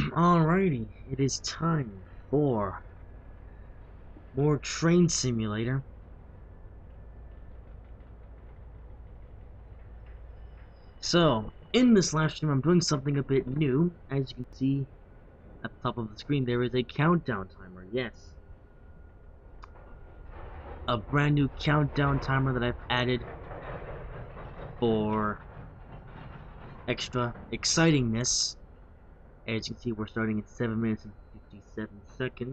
Alrighty, it is time for more Train Simulator. So, in this live stream, I'm doing something a bit new. As you can see at the top of the screen, there is a countdown timer. Yes, a brand new countdown timer that I've added for extra excitingness. As you can see, we're starting in 7 minutes and 57 seconds.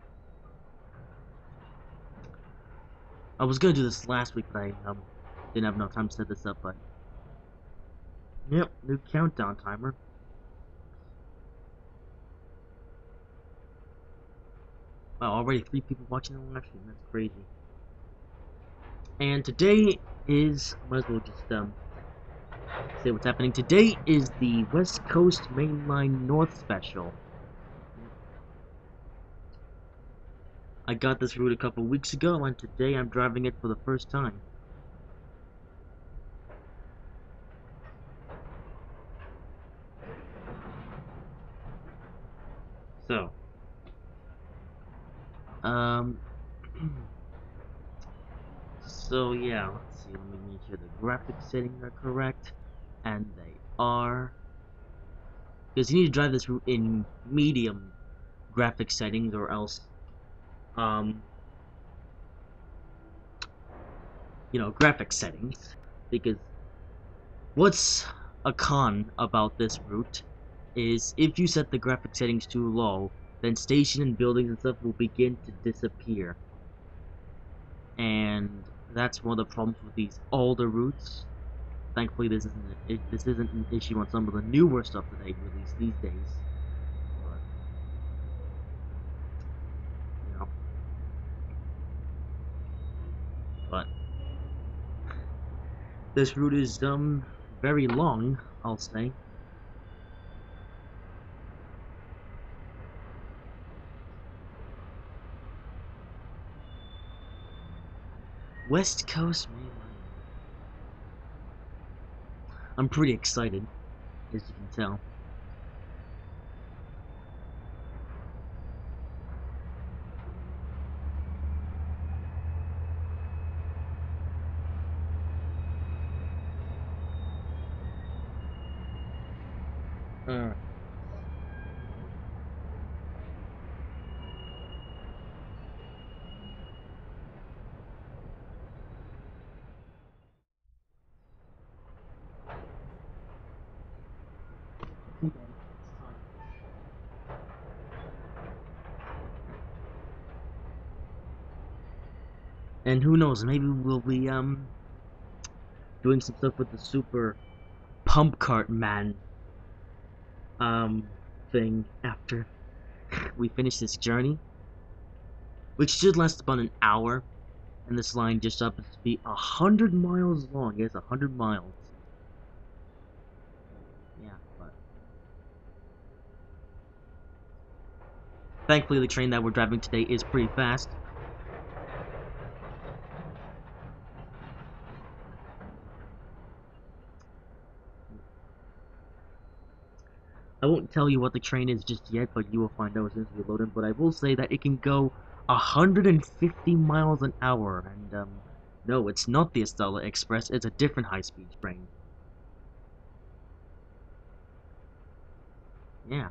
I was gonna do this last week, but I didn't have enough time to set this up. But yep, new countdown timer. Wow, already 3 people watching the live stream. That's crazy. And today is, I might as well just say what's happening. Today is the West Coast Mainline North Special. I got this route a couple weeks ago, and today I'm driving it for the first time. So, so yeah, let's see, let me make sure the graphic settings are correct, and they are, because you need to drive this route in medium graphic settings, or else, you know, graphic settings, because what's a con about this route is if you set the graphic settings too low, then station and buildings and stuff will begin to disappear. And that's one of the problems with these older routes. Thankfully, this isn't an issue on some of the newer stuff that they release these days. But, you know, but this route is very long, I'll say. West Coast Mainline. I'm pretty excited, as you can tell. Alright. And who knows, maybe we'll be doing some stuff with the super pump cart man thing after we finish this journey, which should last about an hour, and this line just happens to be 100 miles long. Yes, 100 miles. Yeah, but thankfully the train that we're driving today is pretty fast. I won't tell you what the train is just yet, but you will find out as soon as we load in. But I will say that it can go 150 miles an hour, and no, it's not the Estella Express, it's a different high-speed train. Yeah.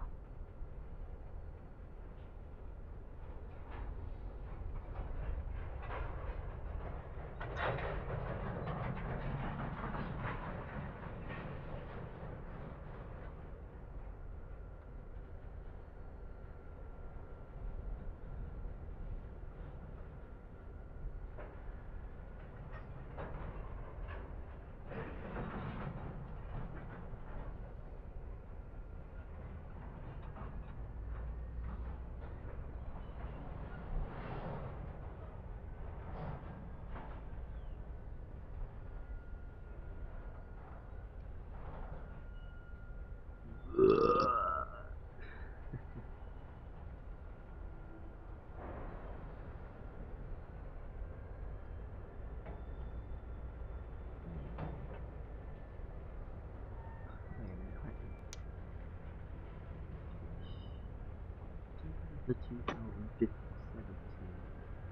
the 2017.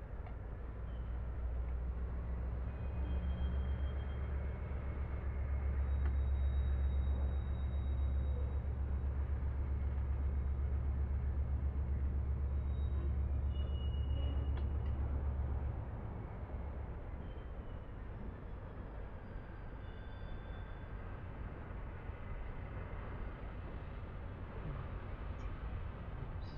Alrighty. Oops.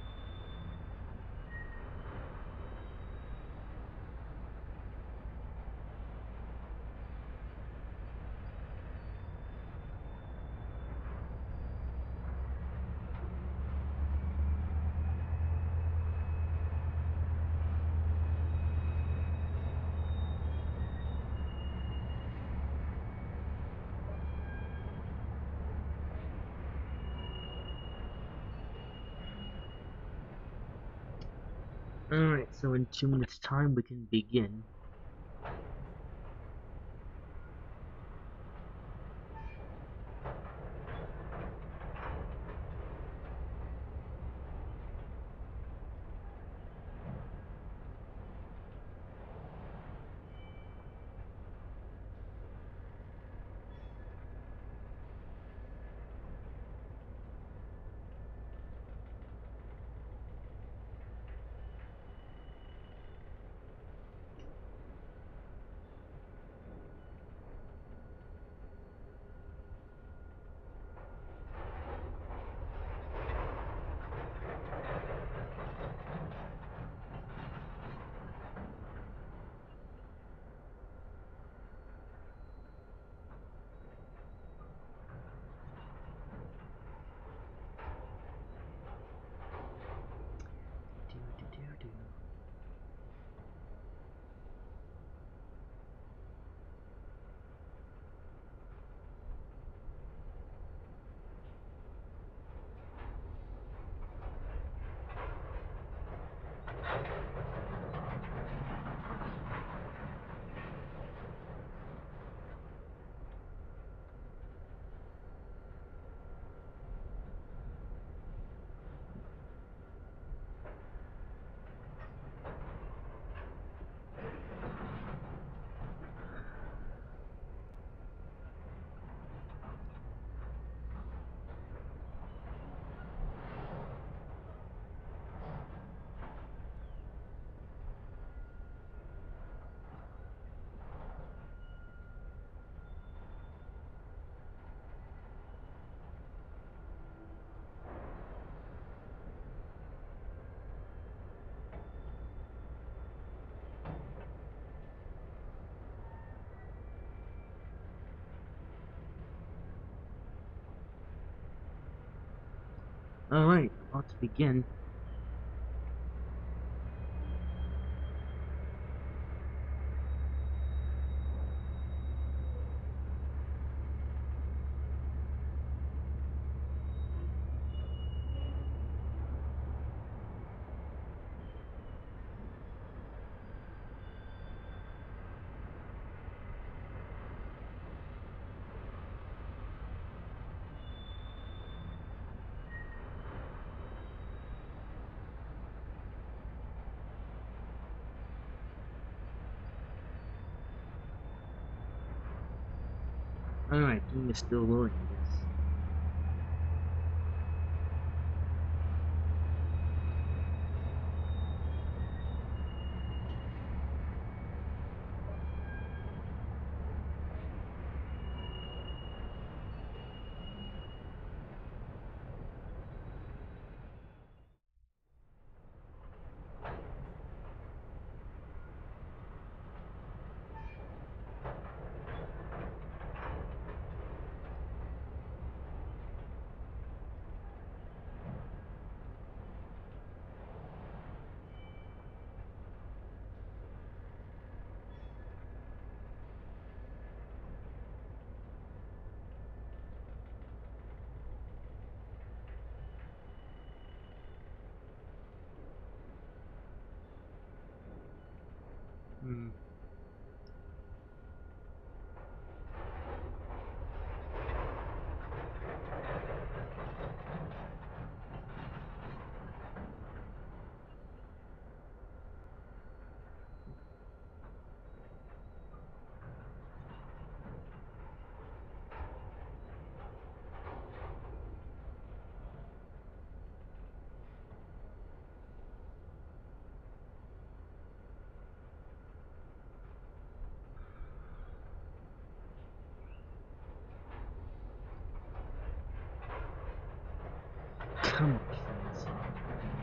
Alright, so in 2 minutes time we can begin. Alright, about to begin. Alright, game is still loading, I guess. Hmm.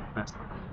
fast on this.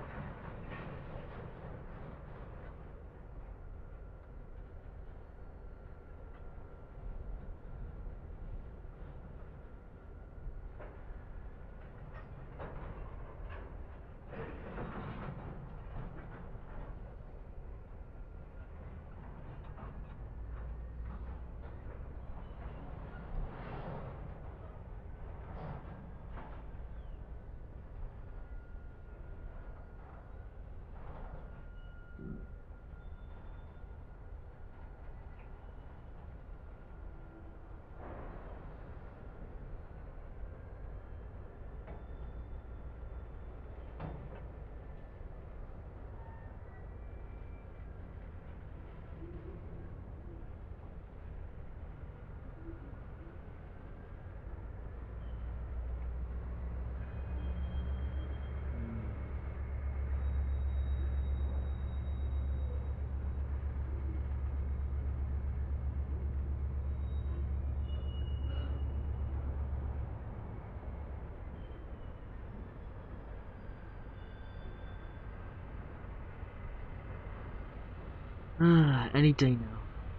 Any day now.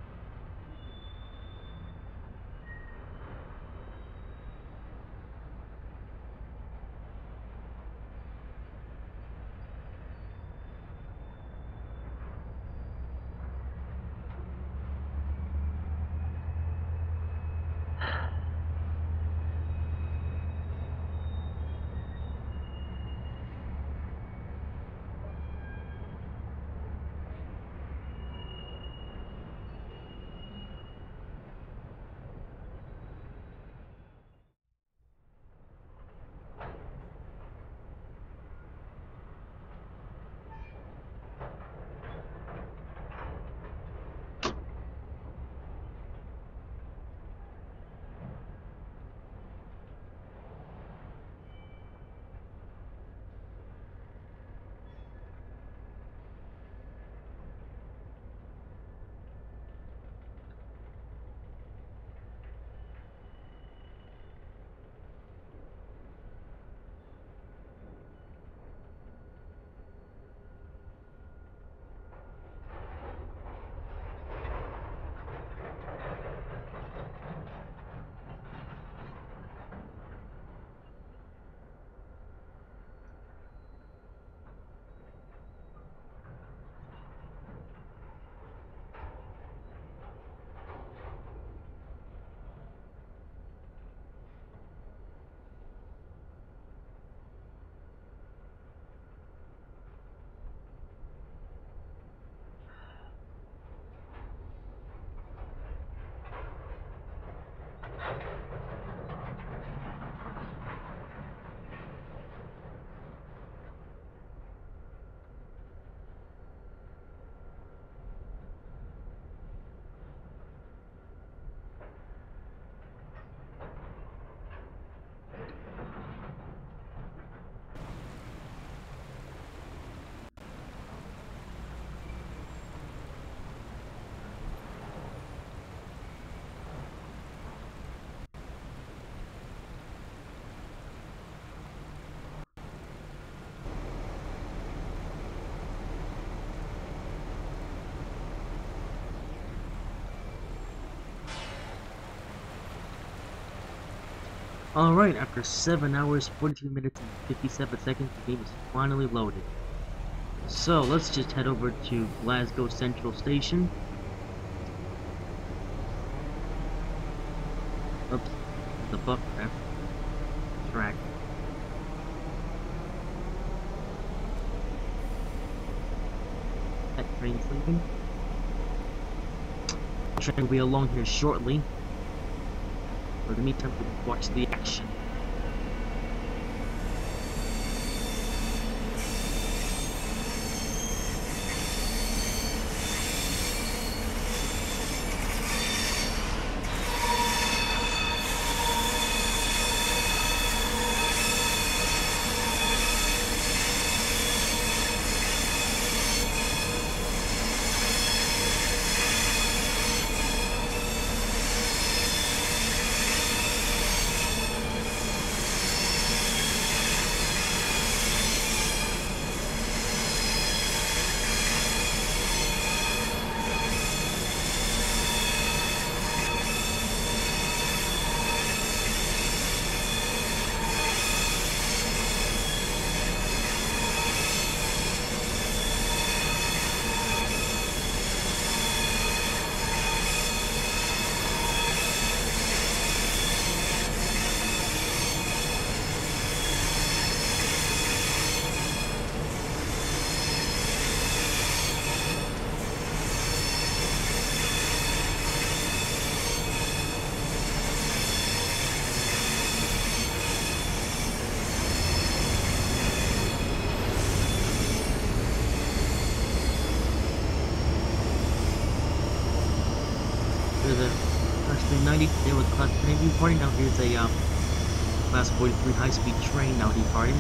Alright, after 7 hours, 43 minutes, and 57 seconds, the game is finally loaded. So, let's just head over to Glasgow Central Station. Oops, the Buckcraft track. That train's leaving. The train will be along here shortly. For the meantime, we can watch the action. 390 today with Class 10 departing. Now here's a Class 43 high-speed train now departing.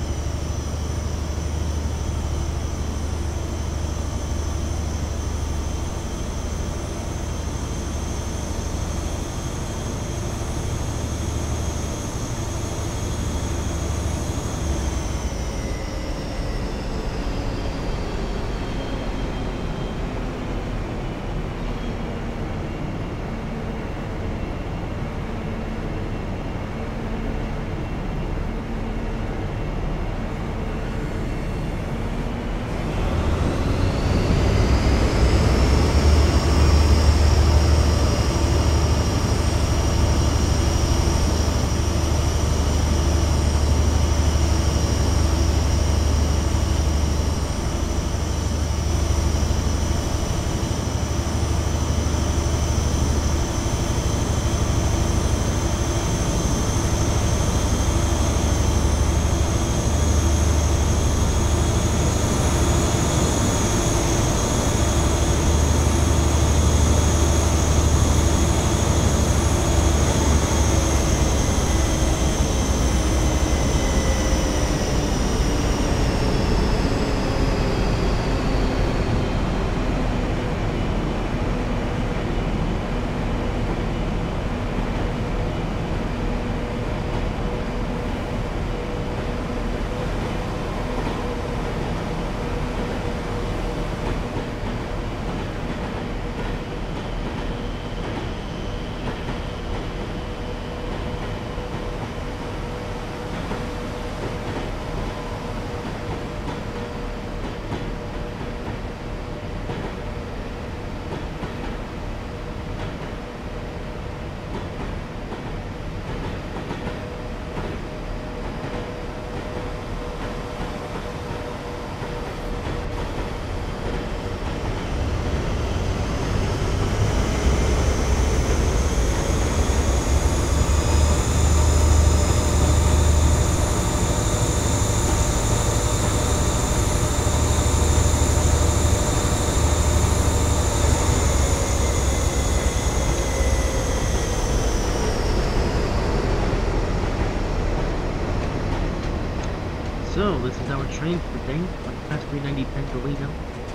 So, this is our train for the day on Class 390 Pennsylvania.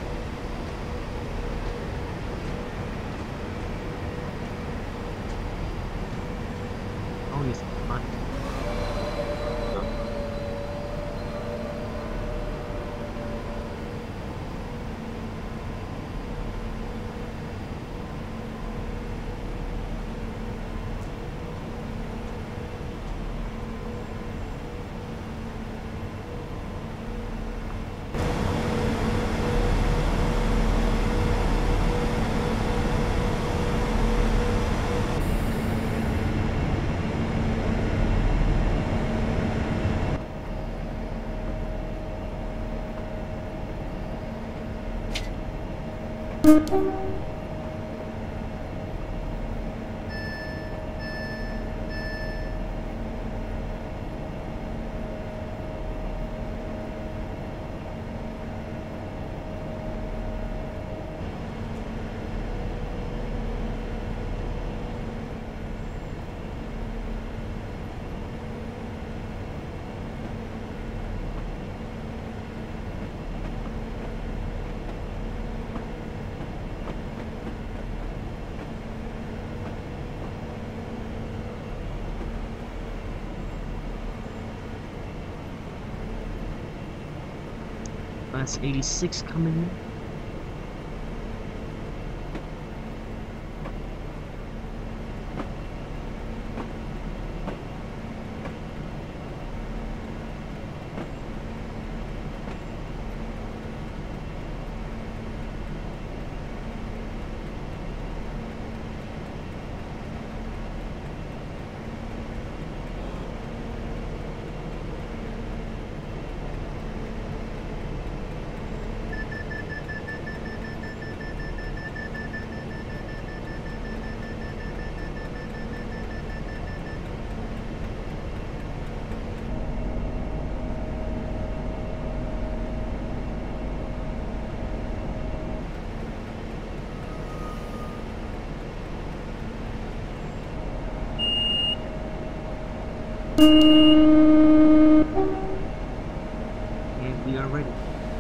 Oh, yes, fine. Class 86 coming in. And we are ready.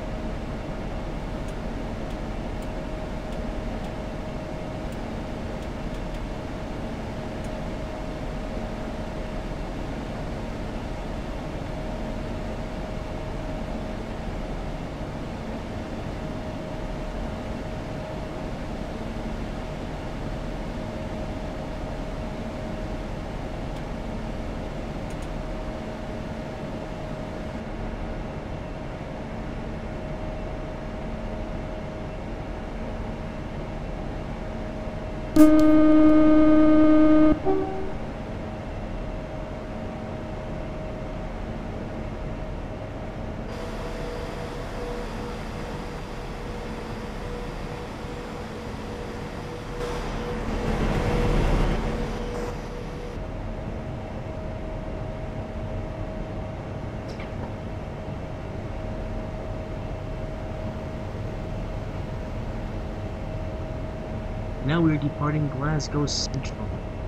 Now we are departing Glasgow Central.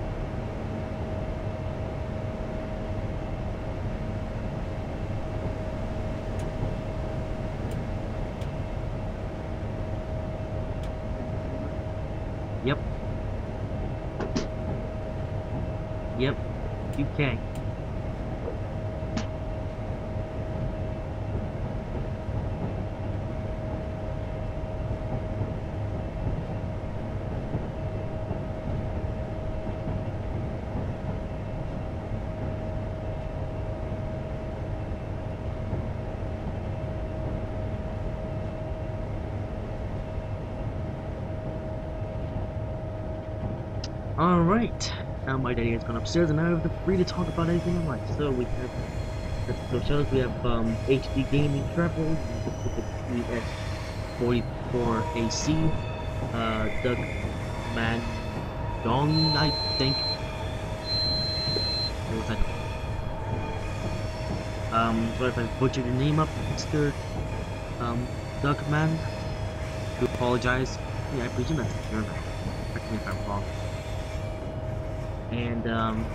Yep. Yep. UK. Alright, now my daddy has gone upstairs and I have the free to talk about anything I like. So we have, so shows we have HD Gaming Travel, the PS44AC, Doug Mandong, I think. What was that? Sorry if I butchered your name up, Mr. Doug Man. I do apologize. Yeah, I presume that's German. Correct me if I'm wrong. And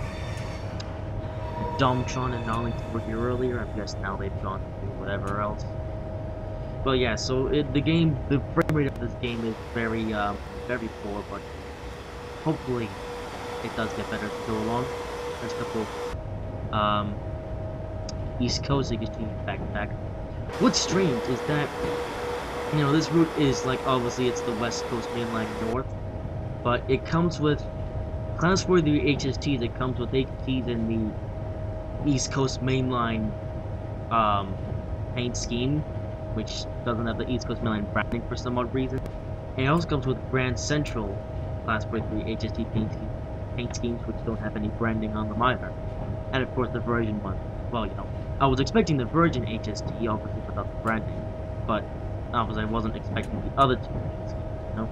Domtron and Nollington were here earlier. I guess now they've gone to do whatever else. But yeah, so the frame rate of this game is very, very poor. But hopefully, it does get better as we go along. There's a couple East Coast you can see back to back. What's strange is that this route is like obviously it's the West Coast mainline north, but it comes with. Class 43 HSTs, it comes with HSTs in the East Coast mainline paint scheme, which doesn't have the East Coast mainline branding for some odd reason. And it also comes with Grand Central Class 43 HST paint schemes, which don't have any branding on them either. And of course the Virgin one. Well, I was expecting the Virgin HST, obviously without the branding, but obviously I wasn't expecting the other two paint schemes,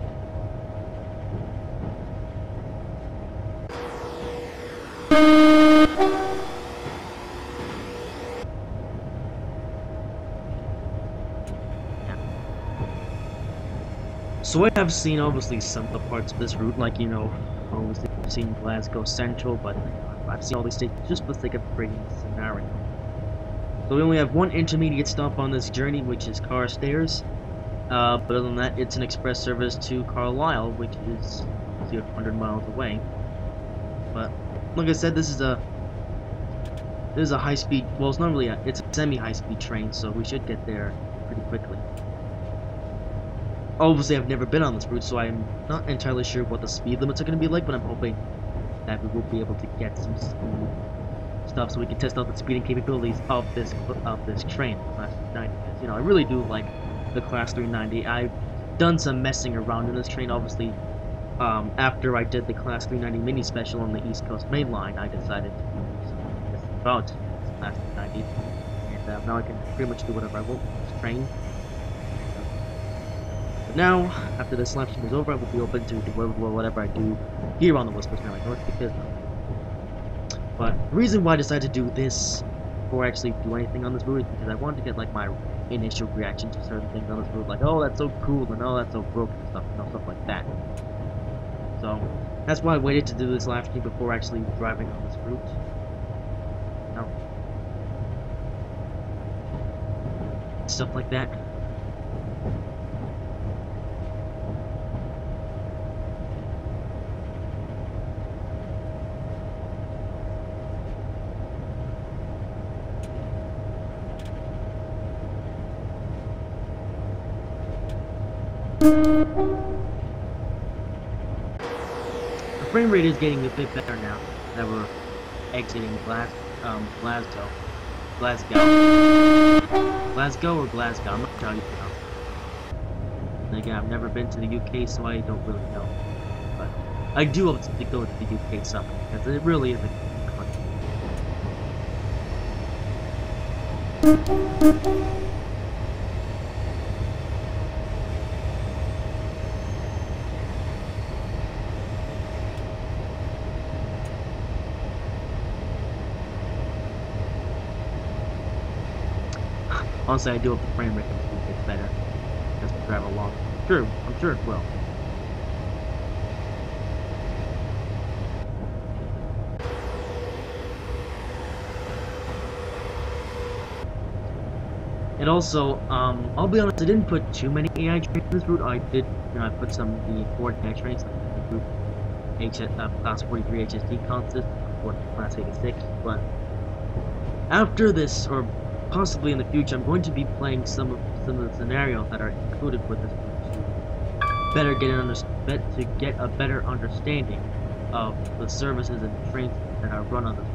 So I have seen obviously some of the parts of this route, like obviously I've seen Glasgow Central, but I've seen all these stations just for the sake of creating the scenario. So we only have one intermediate stop on this journey, which is Carstairs. But other than that, it's an express service to Carlisle, which is 100 miles away. But like I said, this is a high-speed. Well, it's not really it's a semi-high-speed train, so we should get there pretty quickly. Obviously, I've never been on this route, so I'm not entirely sure what the speed limits are going to be like, but I'm hoping that we will be able to get some speed stuff so we can test out the speeding capabilities of this train, Class 390. Because, I really do like the Class 390. I've done some messing around in this train, obviously. After I did the Class 390 mini special on the East Coast Main Line, I decided to do some messing about this Class 390. And now I can pretty much do whatever I want with this train. But now, after this live stream is over, I will be open to do whatever I do here on the West Coast Main North because. But the reason why I decided to do this before I actually do anything on this route is because I wanted to get like my initial reaction to certain things on this route, like oh that's so cool and oh that's so broken and stuff, stuff like that. So that's why I waited to do this live stream before actually driving on this route. stuff like that. The frame rate is getting a bit better now that we're exiting Glasgow. Glasgow or Glasgow, I'm not sure how you pronounce it. And again, I've never been to the UK, so I don't really know. But I do hope to go to the UK someday, because it really is a country. Honestly, I do hope the frame rate gets better as we drive along. I'm sure it will. And also, I'll be honest, I didn't put too many AI trains in this route. I did, I put some of the Ford AI trains, like the group Class 43 HST consist, Ford Class 86, but after this, or possibly in the future, I'm going to be playing some of the scenarios that are included with this route to get a better understanding of the services and trains that are run on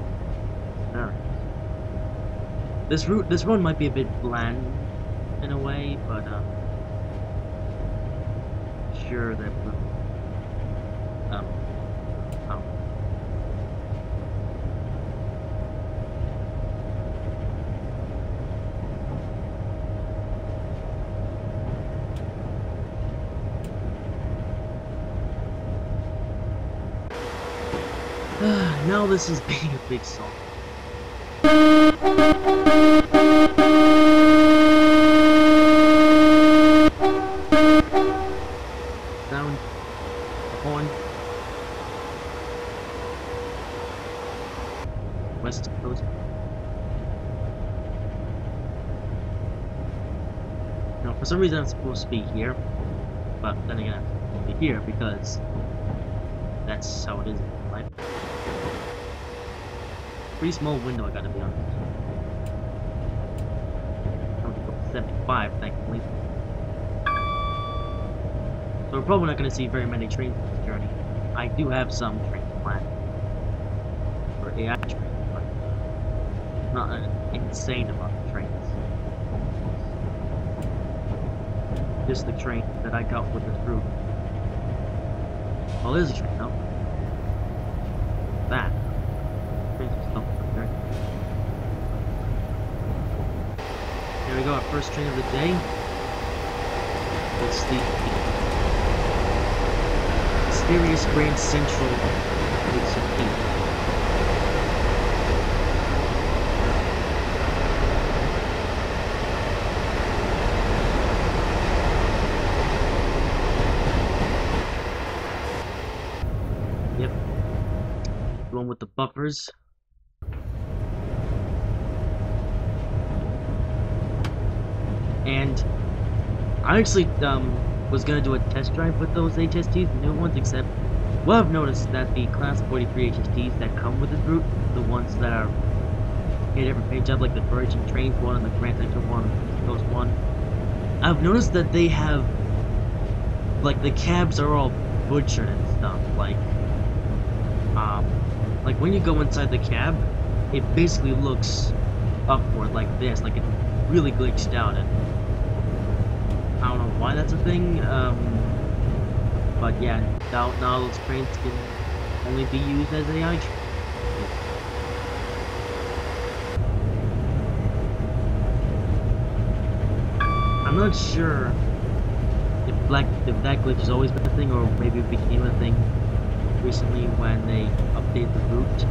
this route. This run might be a bit bland in a way, but sure that we'll now this is being a big song. Sound the horn. West Coast. No, for some reason I'm supposed to be here, but then again I'm supposed to be here because that's how it is in life. Pretty small window, I gotta be honest. I'm gonna go 75, thankfully. So we're probably not gonna see very many trains on this journey. I do have some trains planned for AI trains, but not an insane amount of trains. Just the train that I got with this route. Well, there's a train, no? That. Here we go, our first train of the day. It's the Mysterious Grand Central HST. Yep. The one with the buffers. And I actually was gonna do a test drive with those HSTs, the new ones, except well, I've noticed that the Class 43 HSTs that come with this route, the ones that are in different paint job, like the Virgin Trains one and the Grand Central one, the East Coast one, I've noticed that they have, like, the cabs are all butchered and stuff. Like when you go inside the cab, it basically looks upward like this, like it's really glitched out, and I don't know why that's a thing, but yeah, now those trains can only be used as AI trains. I'm not sure if that glitch has always been a thing, or maybe it became a thing recently when they updated the route.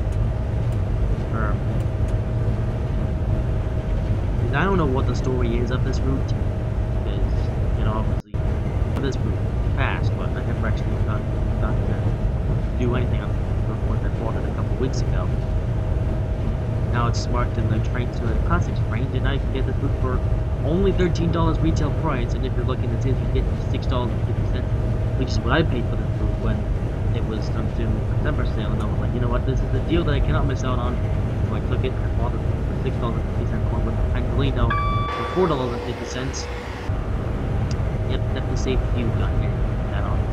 I don't know what the story is of this route, because, obviously, this route passed, but I never actually got to do anything on the one that bought it a couple weeks ago. Now it's marked in the train to the classics range, and I can get this route for only $13 retail price, and if you're looking to save, you get $6.50, which is what I paid for the food when it was some September sale, and I was like, you know what, this is a deal that I cannot miss out on. So I took it and bought it for $6.50 along with Angelino for $4.50. Yep, definitely saved a few got here. That on.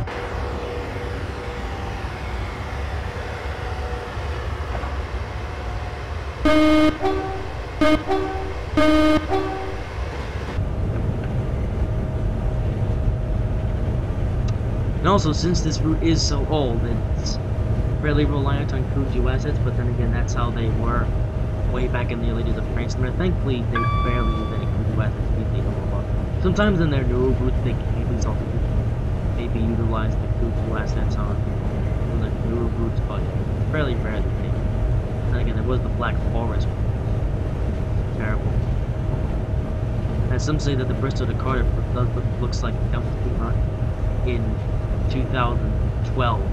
And also, since this route is so old, it's fairly reliant on Kuju assets, but then again, that's how they were way back in the early days of Transfer. Thankfully, they barely use any Kuju assets these days. Sometimes in their newer routes, they can maybe utilize the Kuju assets on the newer routes, but fairly rarely. And again, there was the Black Forest, which was terrible. And some say that the Bristol to Cardiff looks like it comes to run in 2012.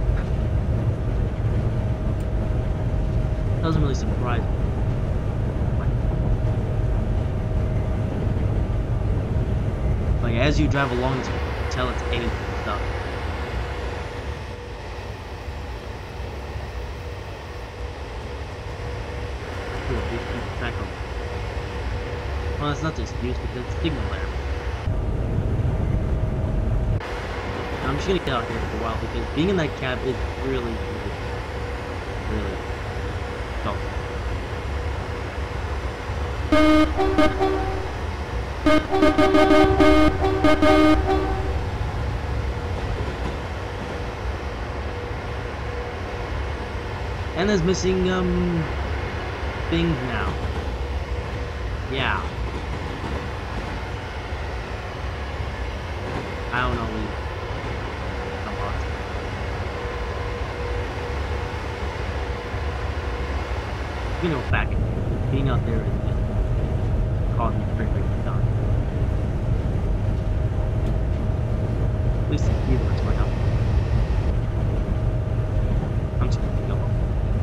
Doesn't really surprise me. Like, as you drive along, you can tell it's aged and stuff. Well, it's not just used because it's signal error. I'm just gonna get out here for a while because being in that cab is really tough. And there's missing things now. Yeah. I don't know. You know, back being out there is just causing pretty done. At least the viewers went up. I'm just gonna go up.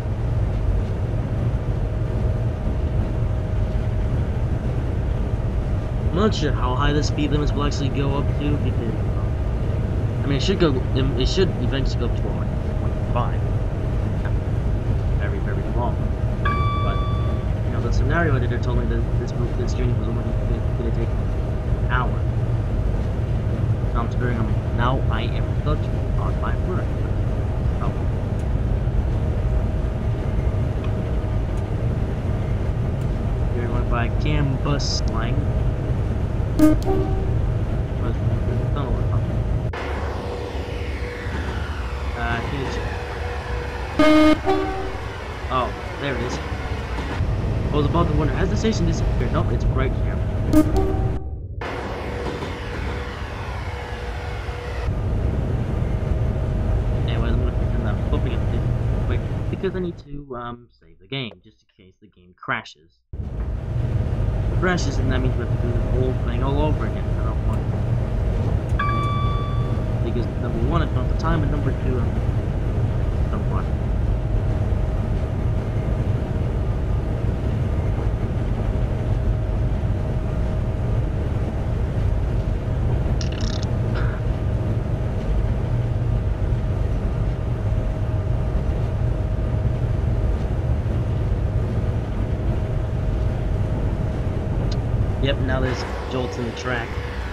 I'm not sure how high the speed limits will actually go up to because I mean it should eventually go up to 125. Very, very long. The scenario editor told me that this journey was only going to take an hour. So I'm figuring now I am judged on my word. Oh. We're going by Cambus Slang. Oh, there it is. I was about to wonder, has the station disappeared? Nope, it's right here. Anyways, I'm gonna pretend I'm flipping it quick because I need to save the game, just in case the game crashes. If it crashes, and that means we have to do the whole thing all over again. I don't want to. Because number one, it's not the time, and number two, I don't want it. Yep, now there's jolts in the track.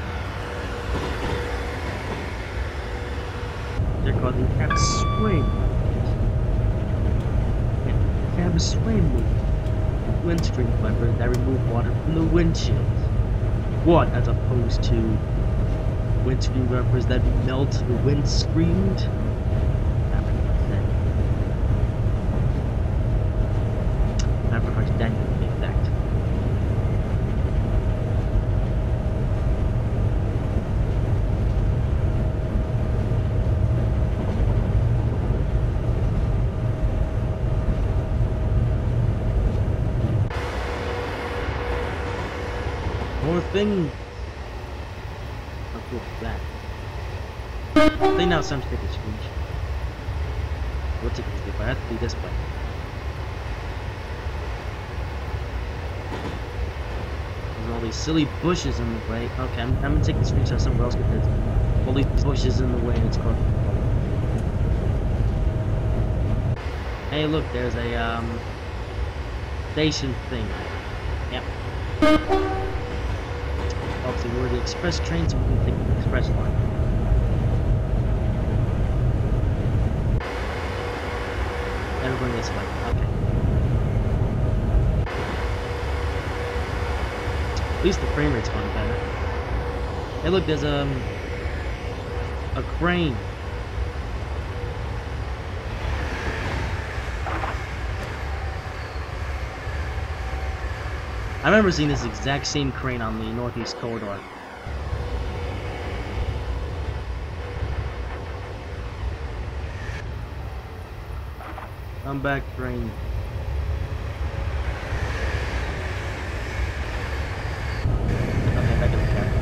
They're causing cab sway movement. Cab sway movement. Windscreen wipers that remove water from the windshields. What, as opposed to windscreen wipers that melt the windscreen? That refers to Daniel, to be exact. More things. How cool is that? I think now it's time to take a screenshot. We'll take a skip. I have to do this way. all these silly bushes in the way. Okay, I'm gonna take this screenshot somewhere else because all these bushes in the way and it's causing trouble. Hey, look, there's a station thing. Yep. Obviously, we're the express train, so we can take the express line. Everyone this way. Okay. At least the frame rate's gone better. Hey, look, there's a crane. I remember seeing this exact same crane on the Northeast Corridor. Come back, train. Okay, back in the car.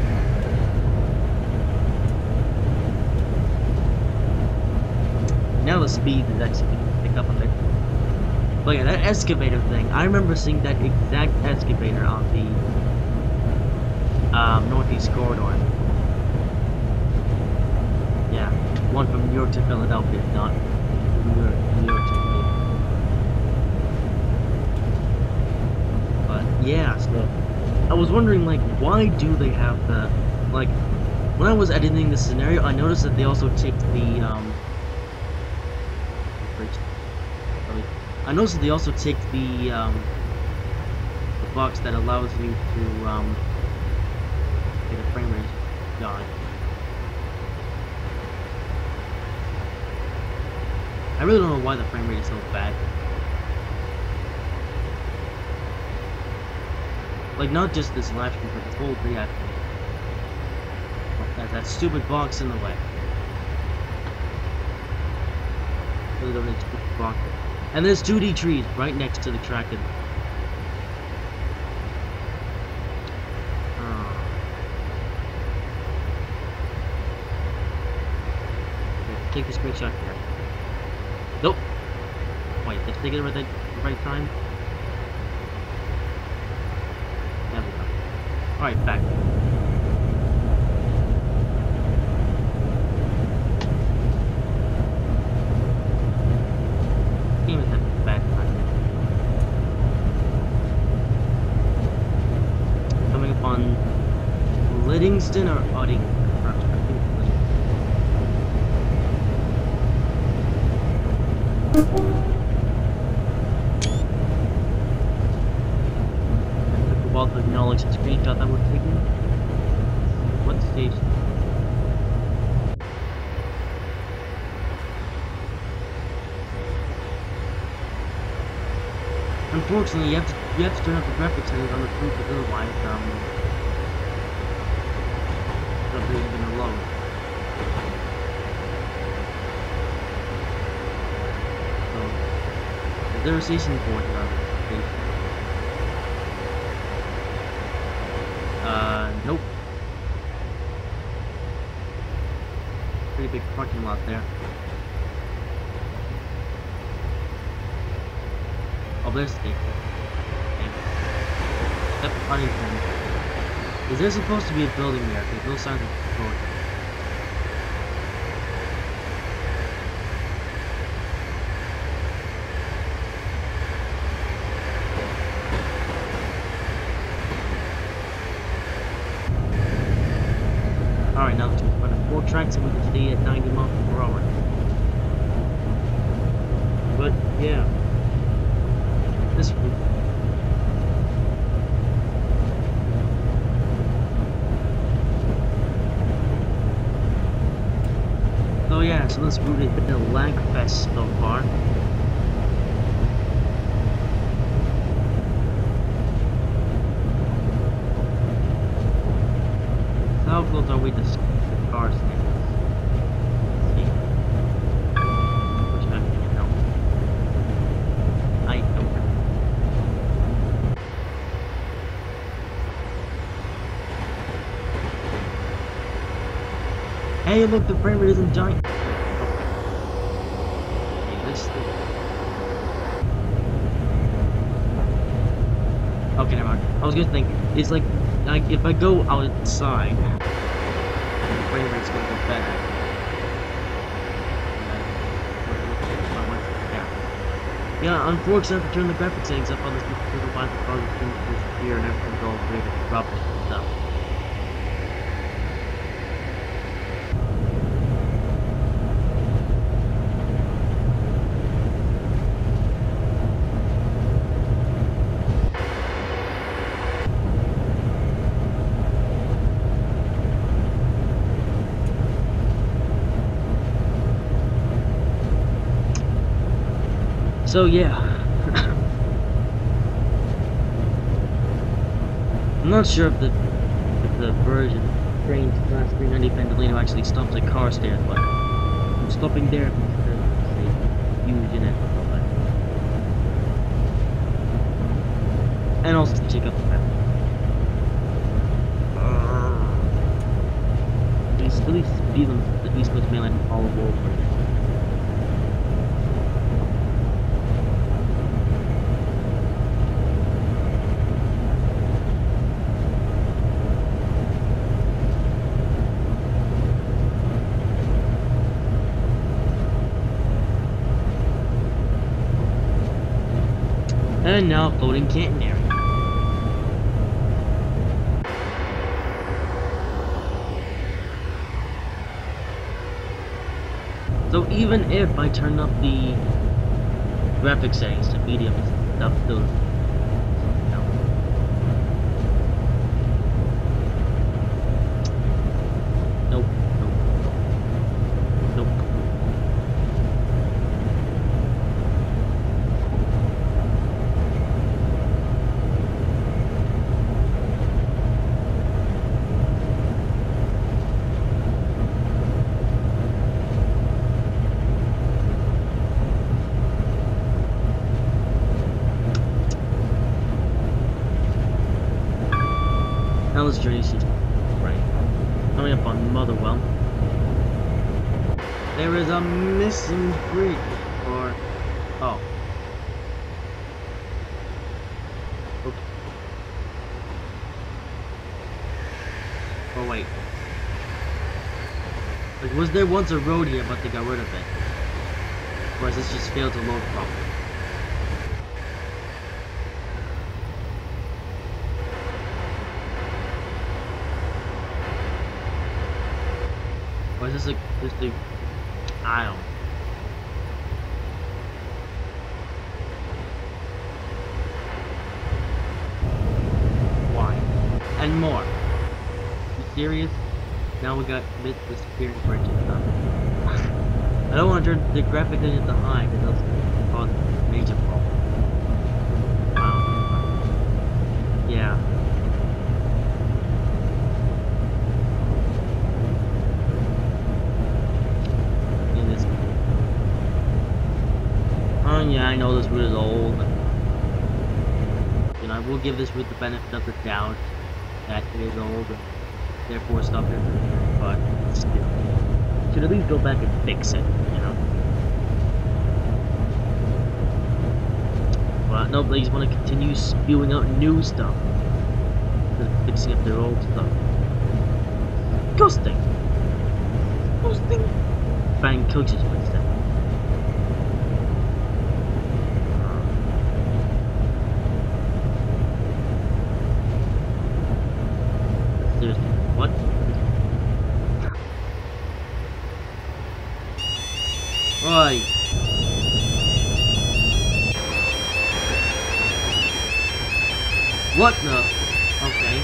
Now the speed is actually pick up a bit. Look at that excavator thing. I remember seeing that exact excavator on the Northeast Corridor. Yeah, one from New York to Philadelphia, not New York to Cleveland. But yeah, so I was wondering, like, why do they have the, like, when I was editing this scenario, I noticed that they also take the I noticed that they also take the box that allows you to get a frame rate going. I really don't know why the frame rate is so bad. Like, not just this live stream, but the whole day I think. Oh, that stupid box in the way. Really don't need to put the box there. And there's 2D trees right next to the track. Okay, take the screenshot here. Nope. Wait, did I take it at the right time? There we go. Alright, back. Livingston or Udding? I took a while to acknowledge the screenshot that we're taking. What station? Unfortunately, you have to turn up the graphics settings on the proof, otherwise, even alone. So, is there a station point on the station? Nope. Pretty big parking lot there. Oh, there's the station. Okay. That's the funny thing. Is there supposed to be a building there? There's no signs of building. Alright, now let's run 4 tracks and we can stay at 90 miles per hour. But, yeah. This route. Oh yeah, so this route has been a lag fest so far. How close are we to the car stands? Let's see. Which I can help. I don't know. Hey, look, the frame rate isn't giant. Okay, this thing. Okay, never mind. I was gonna think, it's like like if I go outside, the frame rate's gonna go bad. Yeah, unfortunately, I have to turn the graphics settings up on this because the lines cause things to disappear and everything's all weird and corrupted and stuff. So yeah, I'm not sure if the version trains Class 390 Pendolino actually stops at Carstairs, but I'm stopping there because they use in it, and also to check out the map. These silly speed limits the East Coast mainland all over again. And now floating Canton area. So even if I turn up the graphic settings to medium and stuff, still no. Nope. Nope. Nope. Now this journey seems right. Coming up on Motherwell. There is a missing bridge, or oh. Okay. Oh wait. Like, was there once a road here, but they got rid of it? Or has this just failed to load properly? Or is this just a, I don't know. Why? And more. You serious? Now we got disappearing bridge and stuff. I don't want to turn the graphic engine to high because that's cause major problem. Wow. Yeah. Yeah, I know this route is old. You know, I will give this route the benefit of the doubt that it is old and therefore stuff is, but still. Should at least go back and fix it, you know? Well, no, they just want to continue spewing out new stuff instead of fixing up their old stuff. Ghosting! Ghosting! Bang coaches for instance. Seriously, what? Right. What the? Okay.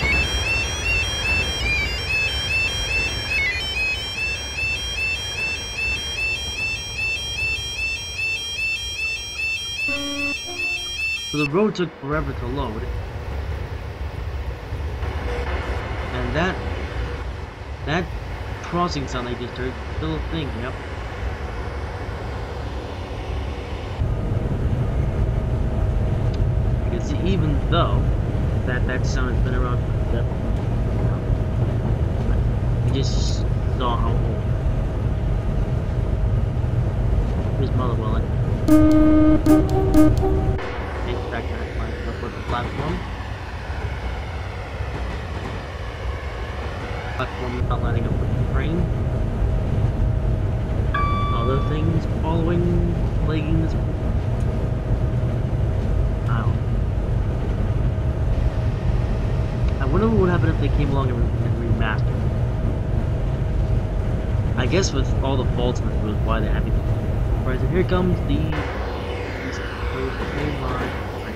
So the road took forever to load. And that crossing sound I just heard is still a thing, yep. Because even though that sound has been around for we just saw how old. Here's Motherwell. Take back that line up with the platform. platform not lining up with the train. Other things following, plaguing this. Wow. I wonder what would happen if they came along and remastered. I guess with all the faults in this was why they had me. Right, so here comes the East Coast main line.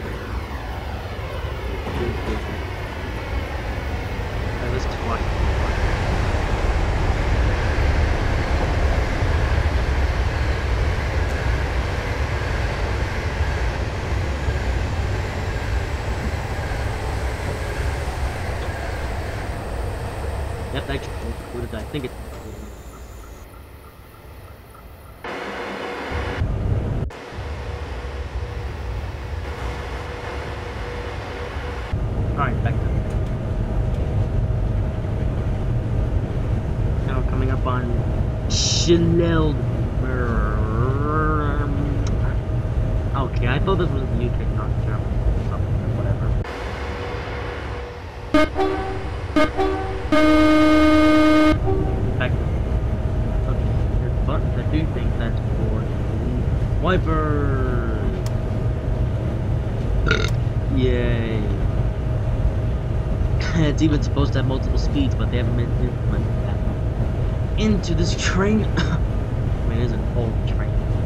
Alright, let's just watch it. Yep, that included. I think it's included. Alright, back to now coming up on Schelleld. Okay, I thought this was the UK, not Germany, or something, or whatever. Okay, but I do think that's for the wipers. Yay. It's even supposed to have multiple speeds, but they haven't been implemented that into this train. I mean, it is an old train.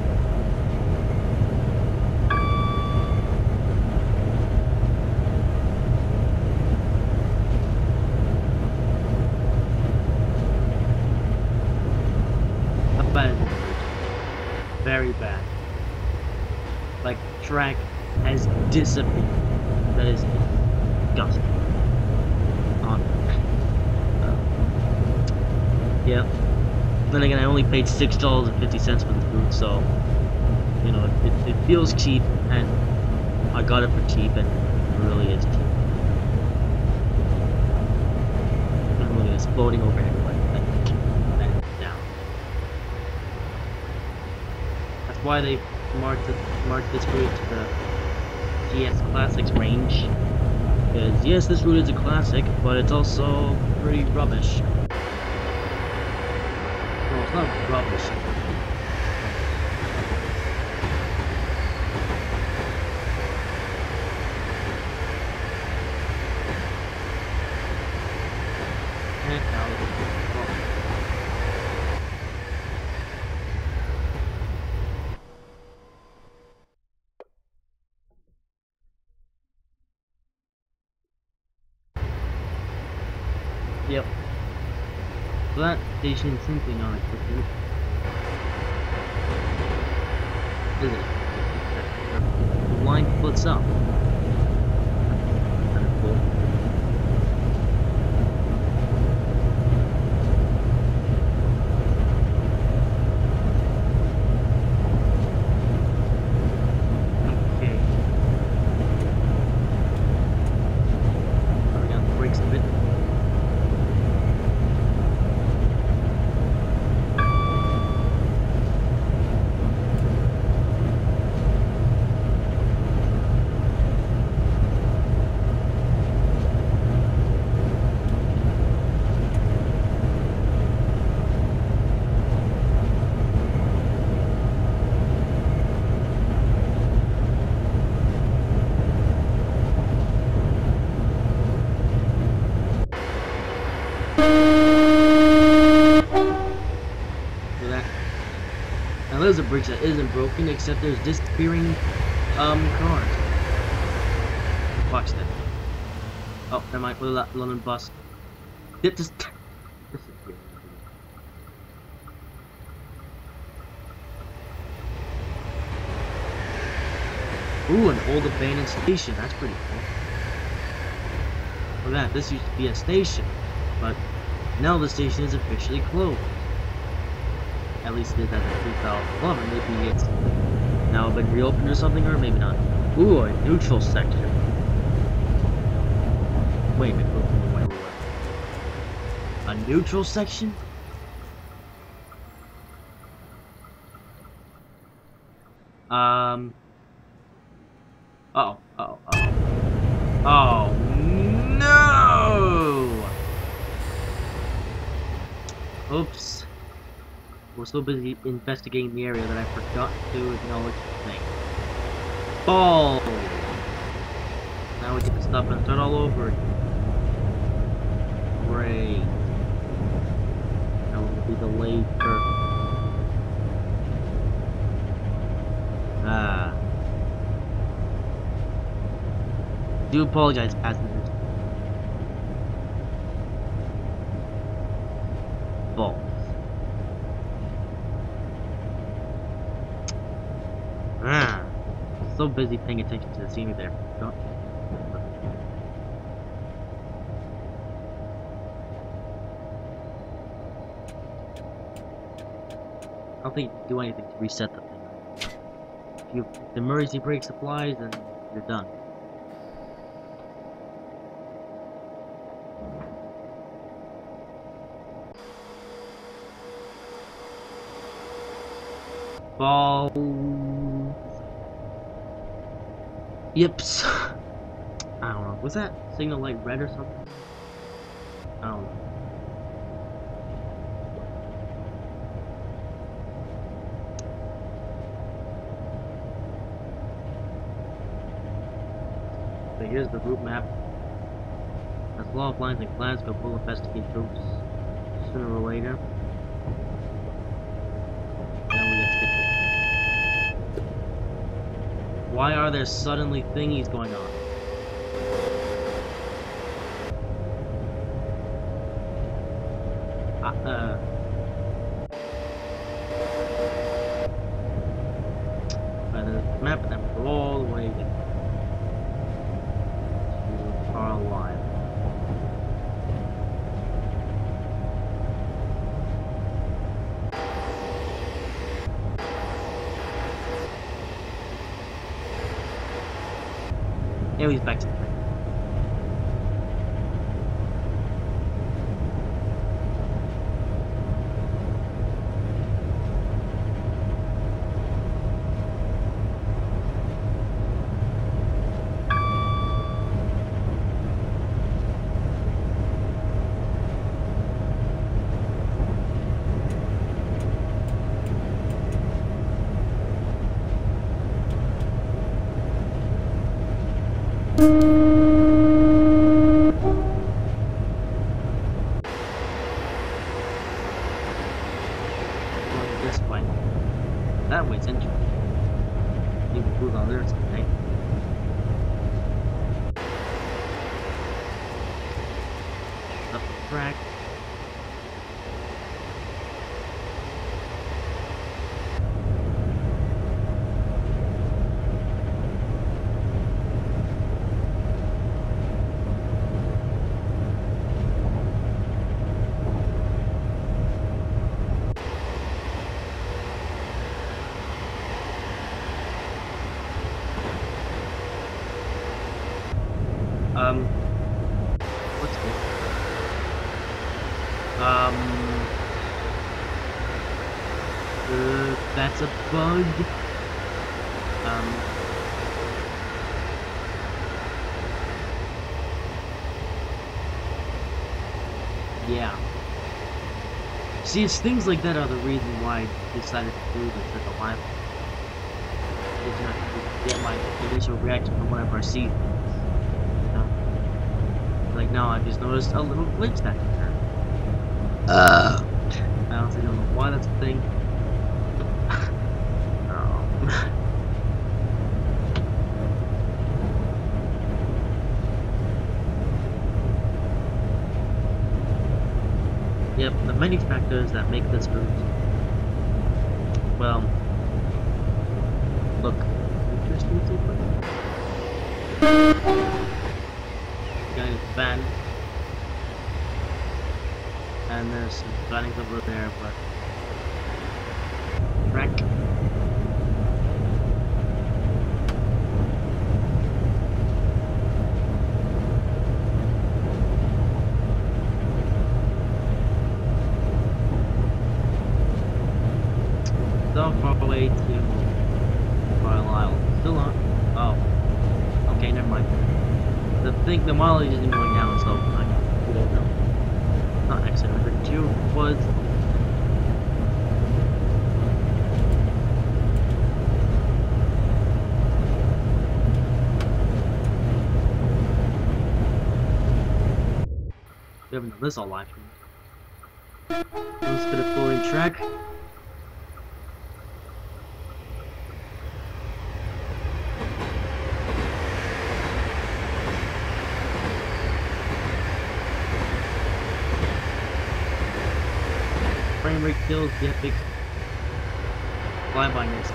Very bad. Like, track has disappeared. That is disgusting. Yeah. Then again, I only paid $6.50 for this boot, so you know it feels cheap, and I got it for cheap, and it really is cheap. And look at this floating overhead like that down. That's why they marked this route to the GS Classics range. Because yes, this route is a classic, but it's also pretty rubbish. No, it's not rubbish. And now look at this. Yep. So that station is simply not existent. Is it? The line splits up. Kind of cool. Okay. Coming out the brakes a bit. Now there's a bridge that isn't broken, except there's disappearing cars. Watch that. Oh, never mind. London bus. It just disappeared. Ooh, an old abandoned station. That's pretty cool. Look at that. This used to be a station, but now the station is officially closed. At least it is as of 2011. Maybe it's now been reopened or something, or maybe not. Ooh, a neutral section. Wait a minute. Wait. A neutral section? Uh-oh. Oh, no! Oops. We're so busy investigating the area that I forgot to acknowledge the thing. Ball! Now we get to stop and start all over. Great. Now we'll be delayed for... Do apologize, passengers. Balls. So busy paying attention to the scenery there. Don't. I don't think you can do anything to reset the thing. If the emergency brake applies, then you're done. Balls. Yips. I don't know. Was that signal light red or something? I don't know. So here's the route map. As law of lines in Glasgow will investigate troops sooner or later. Why are there suddenly thingies going on? By the map, and then we go all the way to Carlisle. Yeah, he's back to the thing. This way. That way's interesting. You can move on there someday. Up the track. What's this? That's a bug. Yeah. See, it's things like that are the reason why I decided to do this as a live. It's not to get my initial reaction from whenever I see things. Like now, I just noticed a little glitch that can turn. I honestly don't know why that's a thing. Yep, the many factors that make this route. Well, look, interesting so far. Got his van, and there's some buildings over there, but track. So far away to Carlisle. Still on. Oh, okay, never mind. The mileage isn't going down, so we don't know. Not X702 was no, this all live. Let's get a floating track. Frame rate kills the epic flyby next.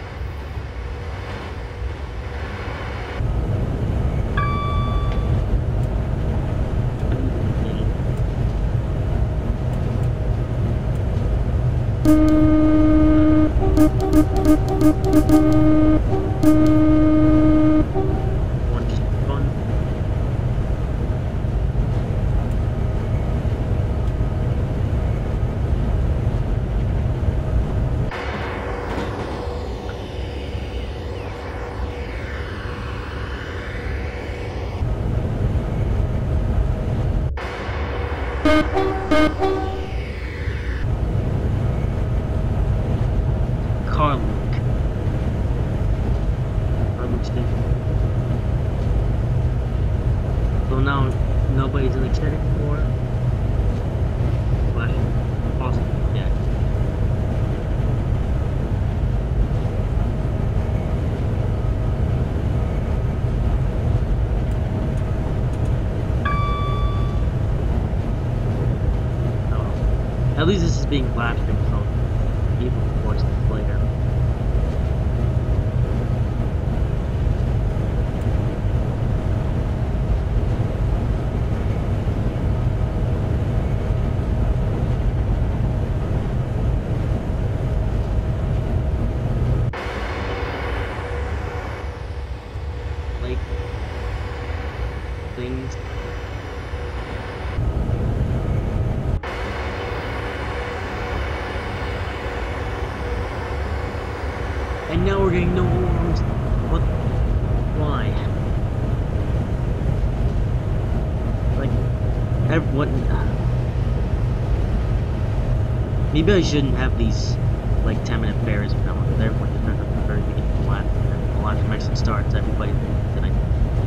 One just fun. So now nobody's in the chat anymore. But possibly, yeah. Oh. At least this is being live streamed, so people can watch this later. Things. And now we're getting no alarms. What? Why? Like, everyone. Maybe I shouldn't have these like 10-minute fairs now. Everyone just turns up at the very beginning of the lap, and then the lap actually starts. Everybody then I.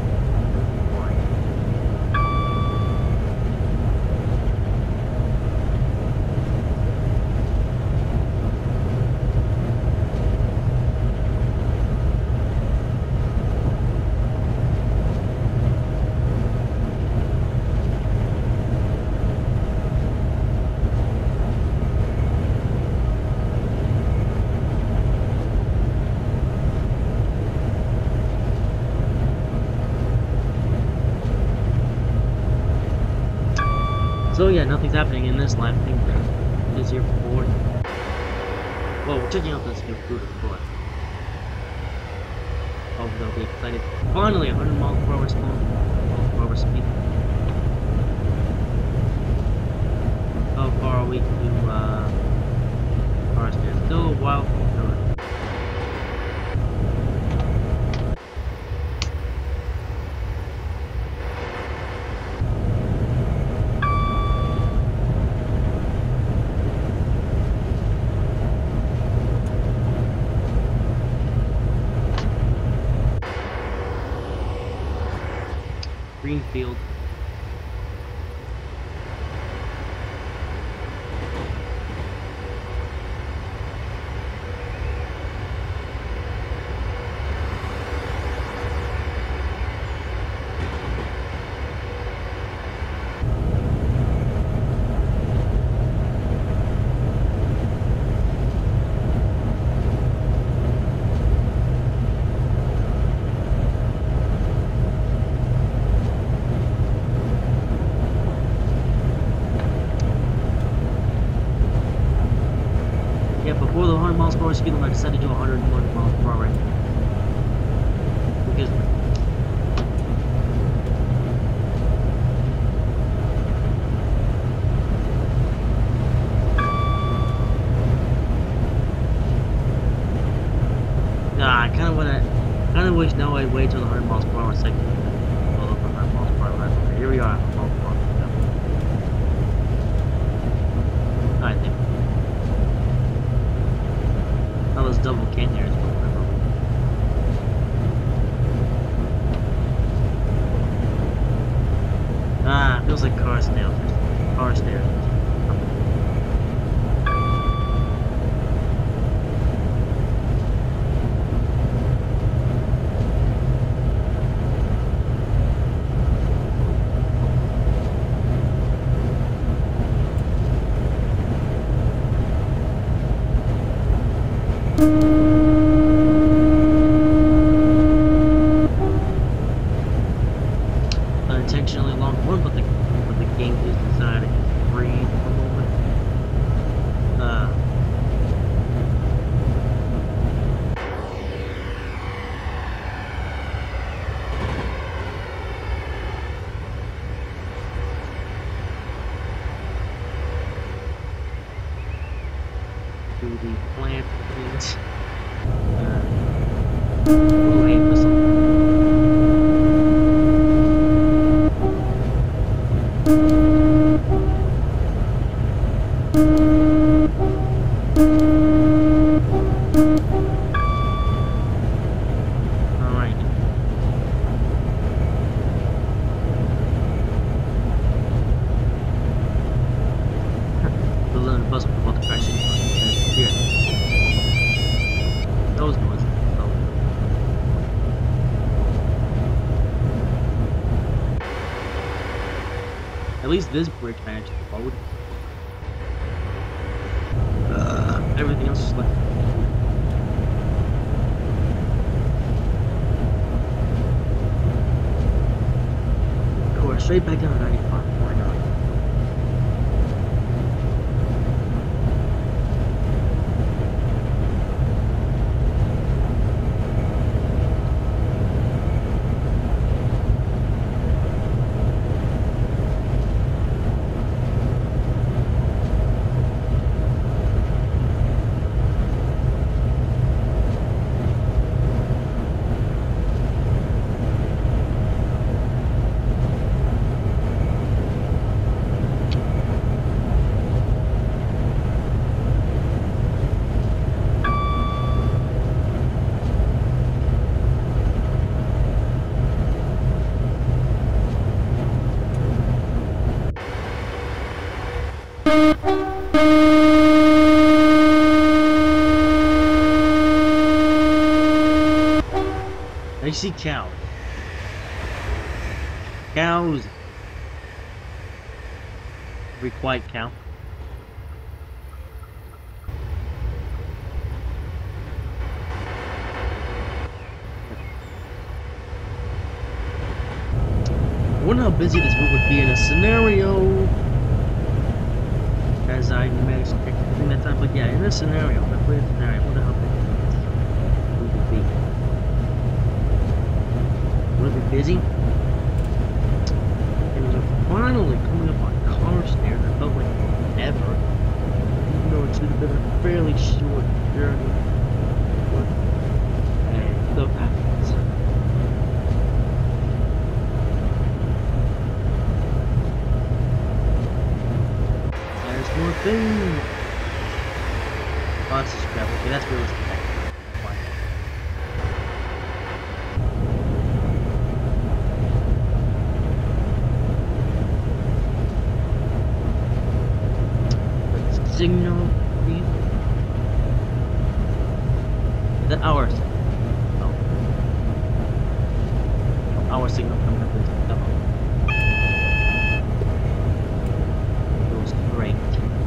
So yeah, nothing's happening in this lap. I think it is here forward. Well, we're checking out this new scooter before. Oh, they'll be excited. Finally, 100 miles per hour speed. How far are we to Forest? Still a while from the Greenfield. Before the 100 miles per hour speed limit, I decided to do 101 miles per hour. Because I kind of wish now I'd wait till the 100 miles per hour second. Well, the 100 miles per hour. Okay, here we are. 100 miles per hour. Yeah. I think. Now those double canyons, but whatever. Feels like car snails. Car Unintentionally long one, but the game just decided to breathe for a moment. Do the plant things. Oh, hey, listen. Alright. The little bus was about to crash into us. Yeah. Those noises. So. At least this bridge managed to load. Everything else is left. Of course, straight back down to 95. Why not? I see cows. Cows. Every quiet cow. I wonder how busy this route would be in a scenario. As I managed to pick everything that time, but yeah, in this scenario, I wonder how busy it would be. Would it be busy? And we're finally coming up on car stairs. It felt like forever. Even though it should have been a fairly short journey. But, hey, stuff happens. There's more things. Oh, that's just gravel. Okay, that's realistic. Signal, please. Is that our signal? No. Our signal coming up is double. Goes straight.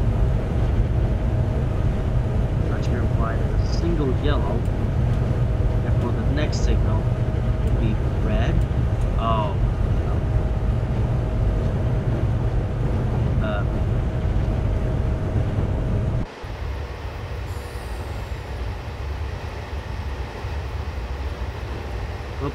Not sure why there's a single yellow. Therefore, the next signal will be red. Oh. Oops.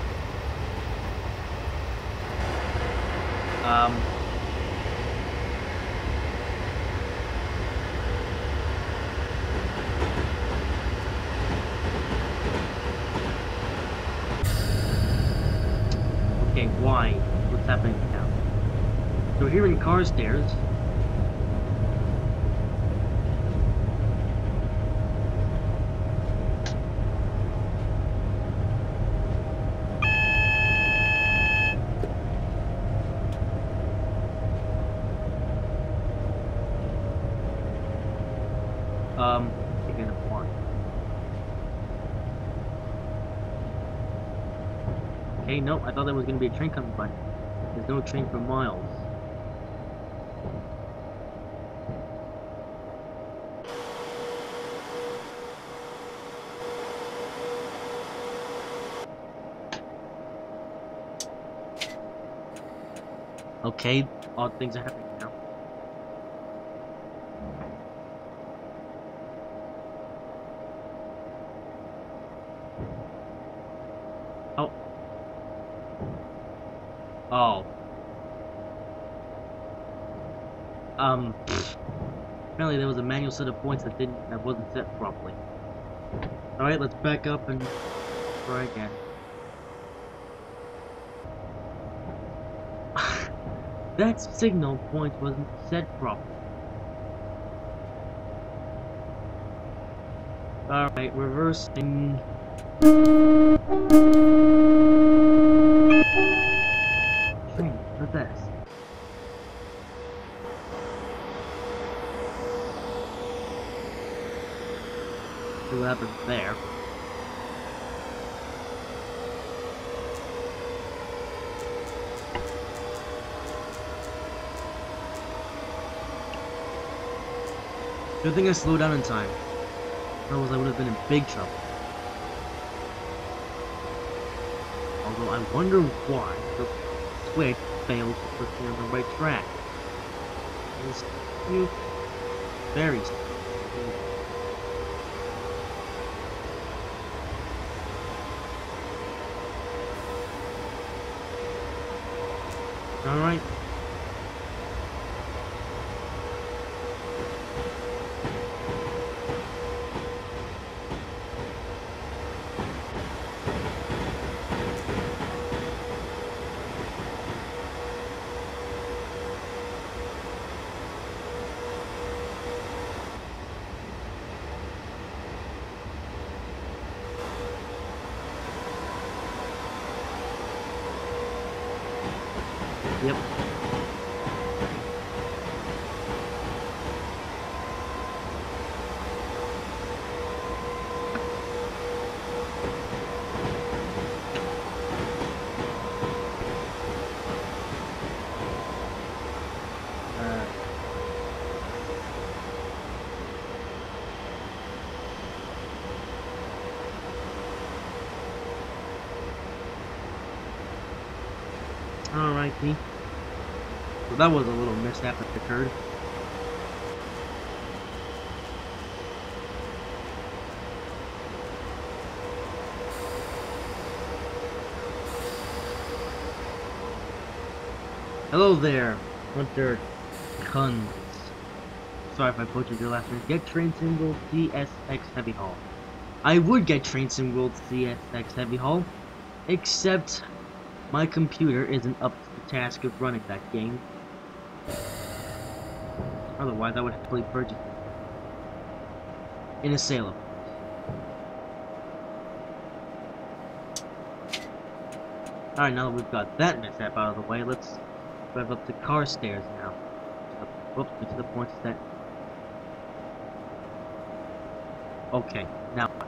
Okay, why? What's happening now? So here in Carstairs, taking a point. Okay, nope, I thought there was going to be a train coming by. There's no train for miles. Okay, odd things are happening now. Oh. Oh. Apparently there was a manual set of points that wasn't set properly. Alright, let's back up and try again. That signal point wasn't set properly. Alright, reversing. Train, not this. See what happens there. Good thing I slowed down in time. Otherwise I would have been in big trouble. Although I wonder why the switch failed to put me on the right track. It's very strange. Alright. Yep. Alrighty. So that was a little mishap that occurred. Hello there, Hunter Kunz. Sorry if I butchered your last name. Get Train Sim World CSX Heavy Haul. I would get Train Sim World CSX Heavy Haul, except my computer isn't up to the task of running that game. Otherwise, I would happily purchase it in a sale, of course. Alright, now that we've got that mishap out of the way, let's rev up to Carstairs now. Whoops, to the points that... Okay, now what?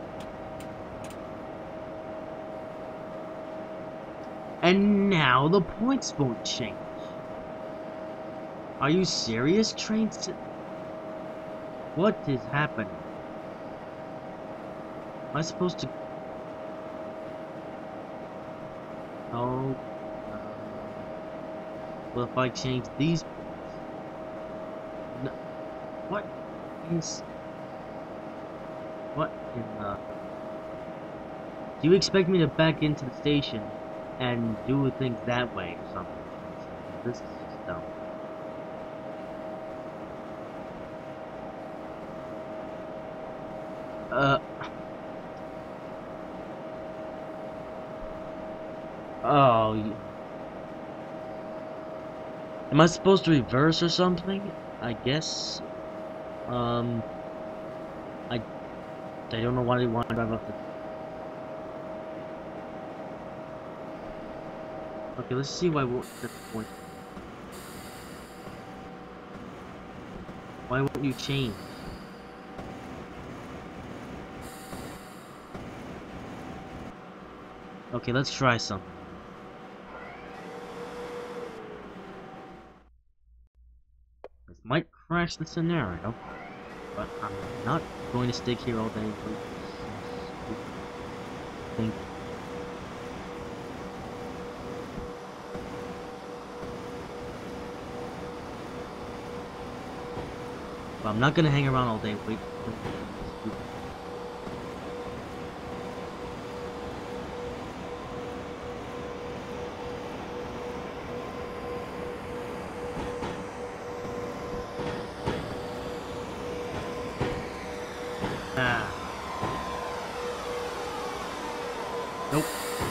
And now the points won't change. Are you serious, Trains? What is happening? Am I supposed to... Oh... Well, if I change these points... No... What is... What in the... Do you expect me to back into the station and do things that way or something? This is just dumb. Oh, am I supposed to reverse or something? I guess. I don't know why they want to drive up the... Okay, let's see why won't set the point. Why won't you change? Okay, let's try something. This might crash the scenario, but I'm not going to stick here all day with some stupid thing. But I'm not gonna hang around all day. Wait. Ah. Nope.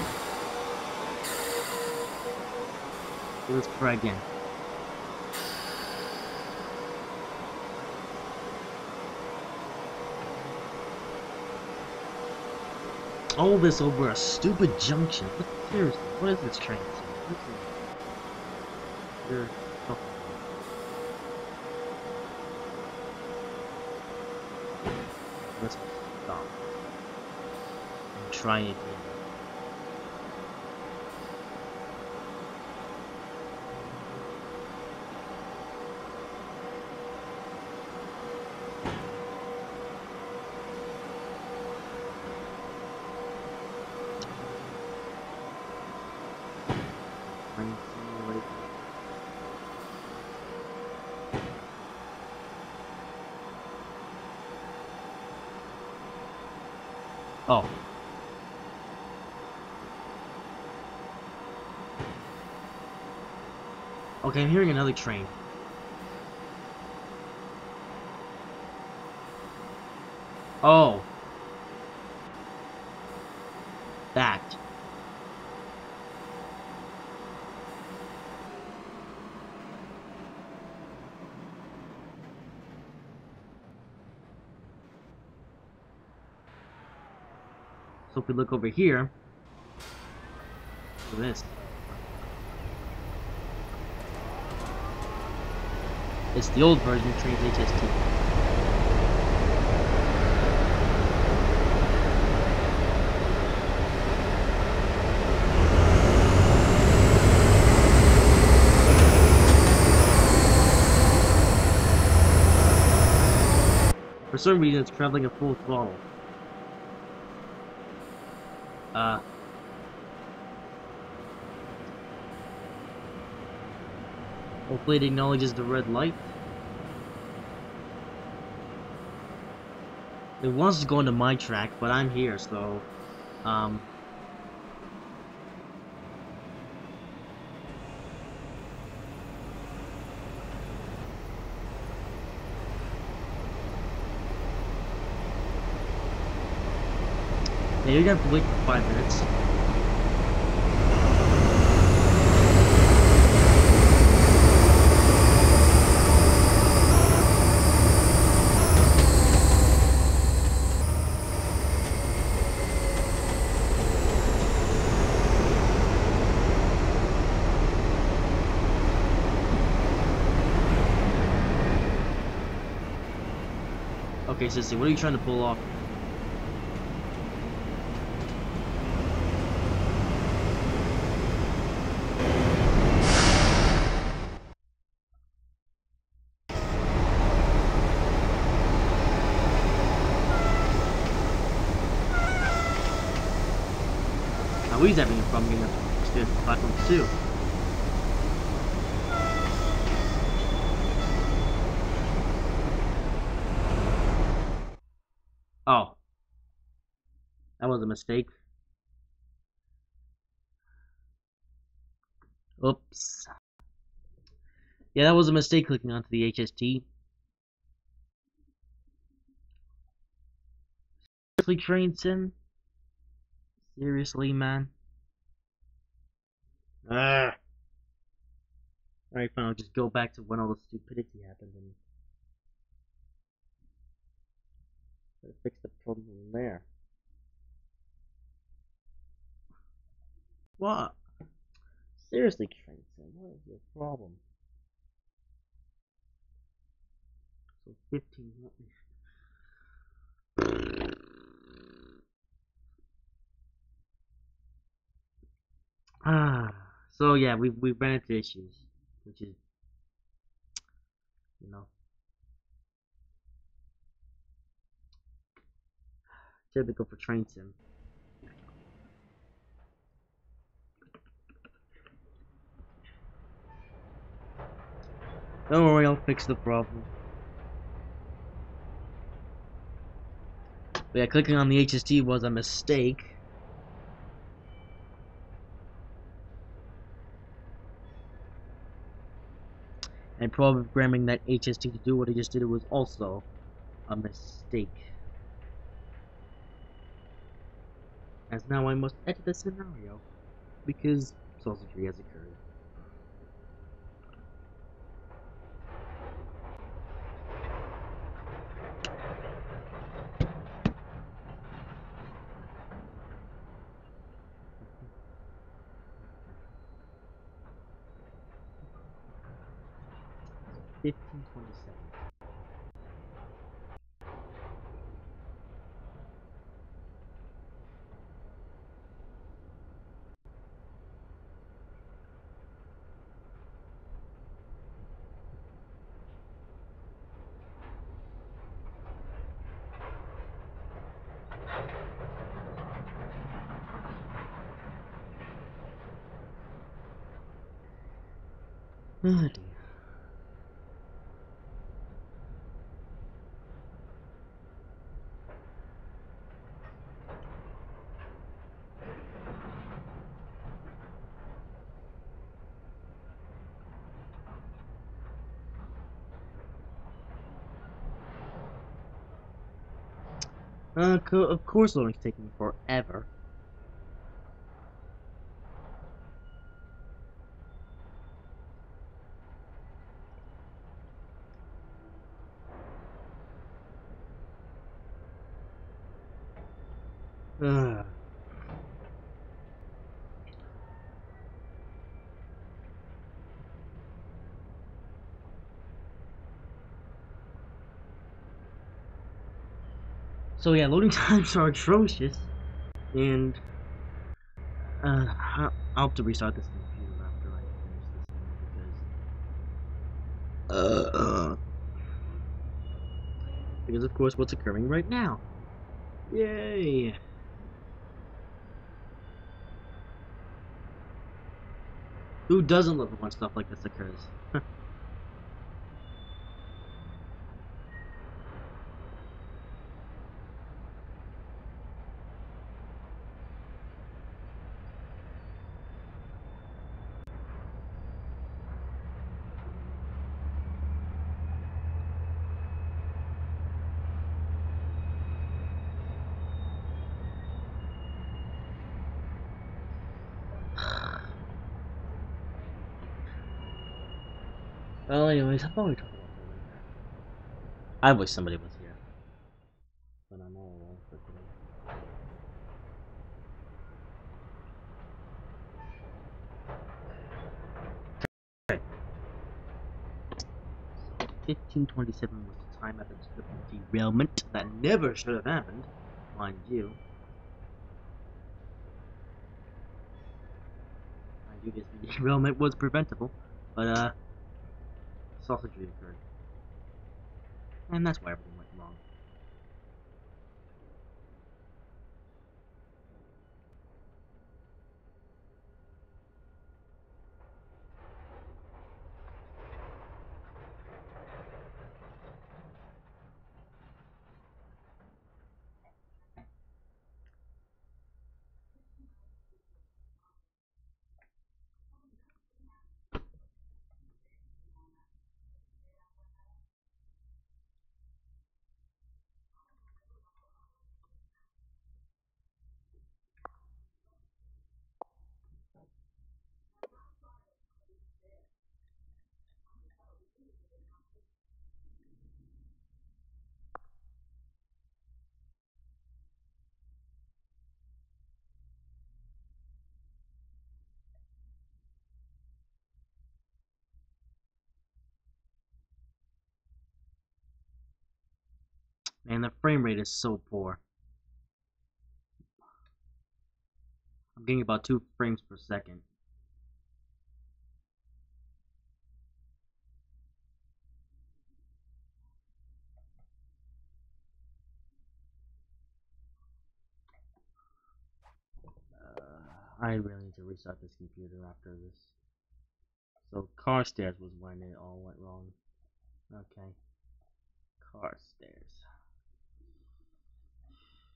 Let's try again. All this over a stupid junction. Seriously, what is this train? You're... Oh. Let's stop. And try it again. Oh. Okay, I'm hearing another train. Oh. That. So if we look over here, look at this. It's the old version of Trains HST. For some reason, it's traveling at full throttle. Hopefully it acknowledges the red light. It wants to go into my track, but I'm here, so... Yeah, you're gonna have to wait for 5 minutes. Okay, Sissy, what are you trying to pull off? Now he's having a problem getting up to platform 2. Oh. That was a mistake. Oops. Yeah, that was a mistake clicking onto the HST. Seriously, Train Sim? Seriously, man? Ah. Alright, fine, I'll just go back to when all the stupidity happened and try to fix the problem there. What? Seriously, Train Sim, what is your problem? So 15, let me... So yeah, we've ran into issues, which is, you know, typical for Train Sim. Don't worry, I'll fix the problem. But yeah, clicking on the HST was a mistake. And programming that HST to do what he just did was also a mistake. As now I must edit the scenario, because sausagery has occurred. So 1527. Oh dear. Of course loading's taking forever. Ugh. So yeah, loading times are atrocious, and I'll have to restart this computer after I finish this thing because of course what's occurring right now. Yay! Who doesn't love it when stuff like this occurs? Well, anyways, I'll probably talk about that later. I wish somebody was here, but I'm all alone for today. Okay. 1527 was the time of the derailment that never should have happened, mind you. Mind you, this derailment was preventable, but sausagery occurred, and that's why everything went wrong. Man, the frame rate is so poor. I'm getting about 2 frames per second. I really need to restart this computer after this. So Carstairs was when it all went wrong. Okay. Carstairs.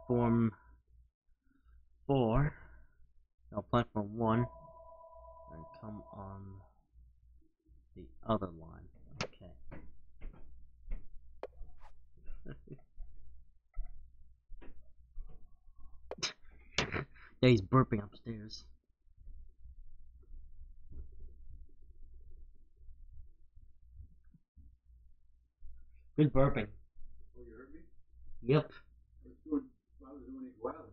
platform 4, no, platform 1, and come on the other line. Okay. Yeah, he's burping upstairs. Good burping. Oh, you heard me? Yep. I was doing it well.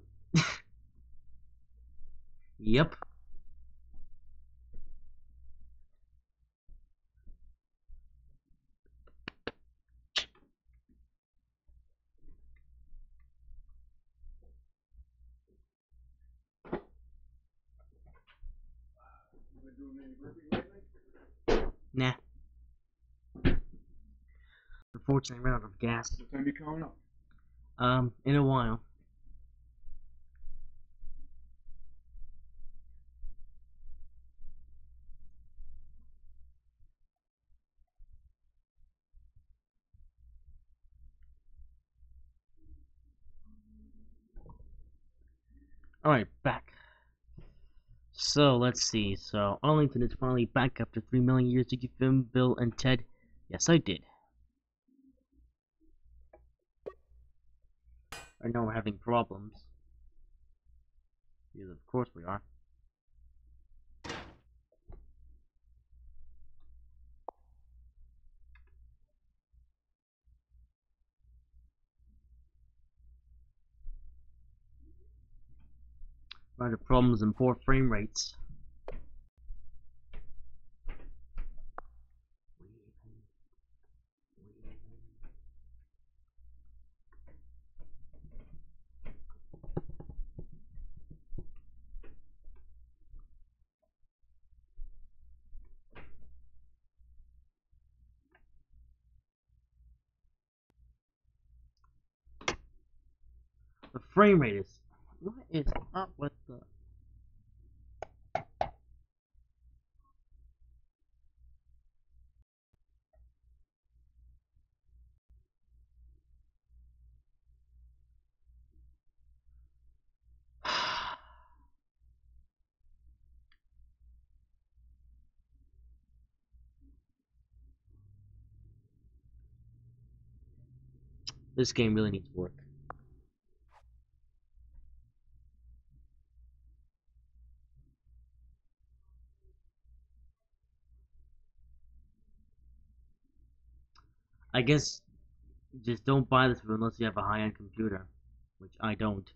Yep. You been doing any burpees lately? Nah. Unfortunately, I ran out of gas. What time you coming up? In a while. Alright, back. So, let's see. So, Arlington is finally back after 3 million years. Did you film Bill and Ted? Yes, I did. I know we're having problems. Because of course we are. We're having problems and poor frame rates. The frame rate is... What is up with the... This game really needs work. I guess just don't buy this unless you have a high-end computer, which I don't.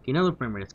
Okay, now the frame rate is.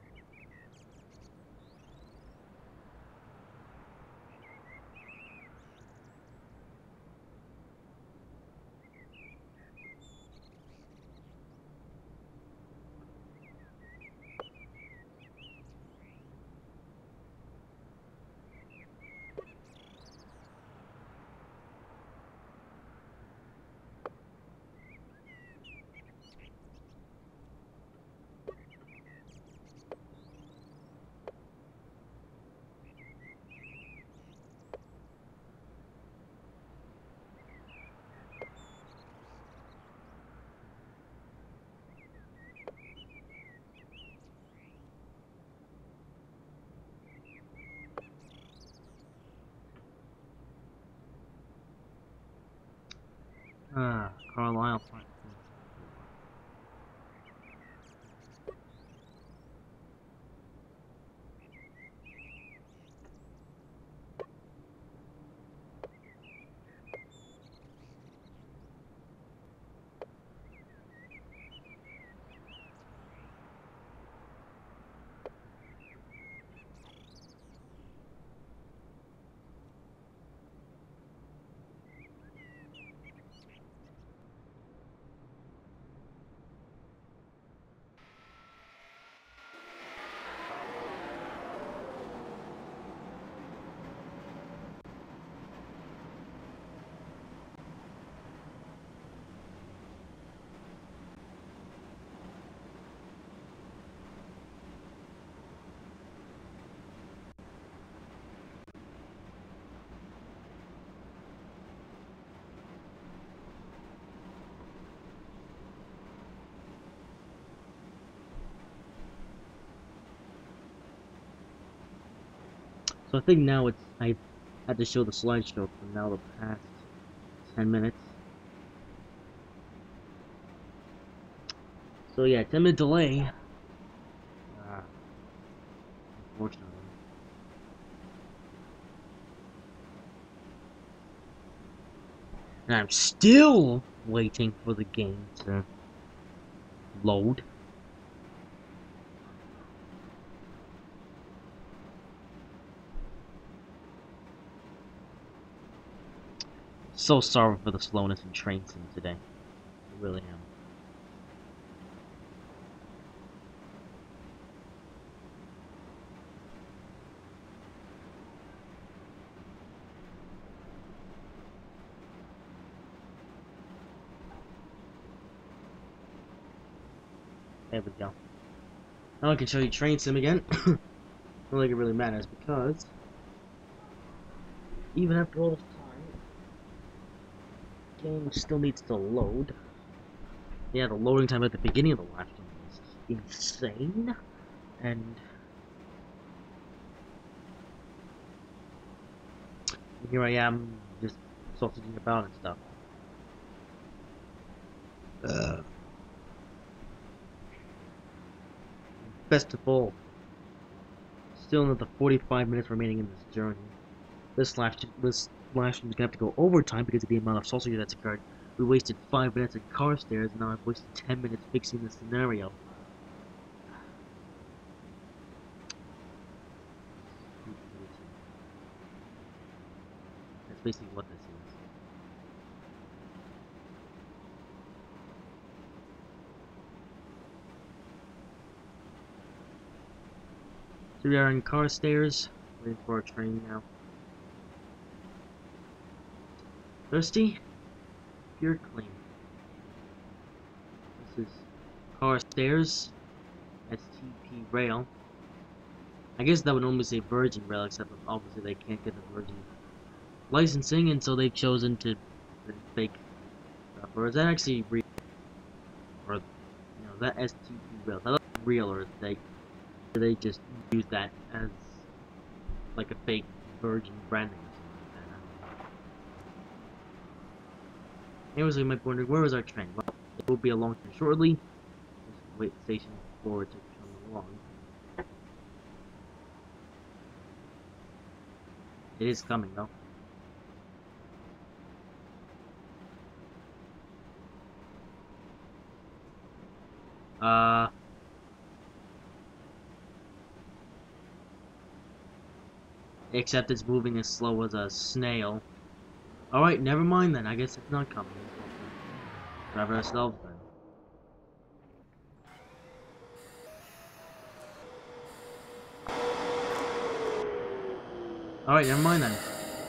Carlisle platform 4. So I think now I had to show the slideshow for now the past 10 minutes. So yeah, 10-minute delay. Unfortunately. And I'm still waiting for the game to load. So sorry for the slowness in Train Sim today. I really am. There we go. Now I can show you Train Sim again. Not like it really matters because even after all this time, the game still needs to load. Yeah, the loading time at the beginning of the live stream was insane, and here I am just sausaging about and stuff. Best of all, still another 45 minutes remaining in this journey. This live stream is gonna have to go overtime because of the amount of sausage that's occurred. We wasted 5 minutes at Carstairs, and now I've wasted 10 minutes fixing the scenario. That's basically what this is. So we are in Carstairs, waiting for our train now. Thirsty? Pure clean. This is Carstairs, STP Rail. I guess that would normally say Virgin Rail, except obviously they can't get the Virgin licensing, and so they've chosen to fake stuff. Or is that actually real? Or, you know, that STP Rail? That real, or they just use that as like a fake Virgin branding or something like that? Anyways, we might be wondering, where is our train? Well, it will be along here shortly. Just wait the station for it to come along. It is coming though. Except it's moving as slow as a snail. Alright, never mind then. I guess it's not coming. Drive it ourselves then. Alright, never mind then.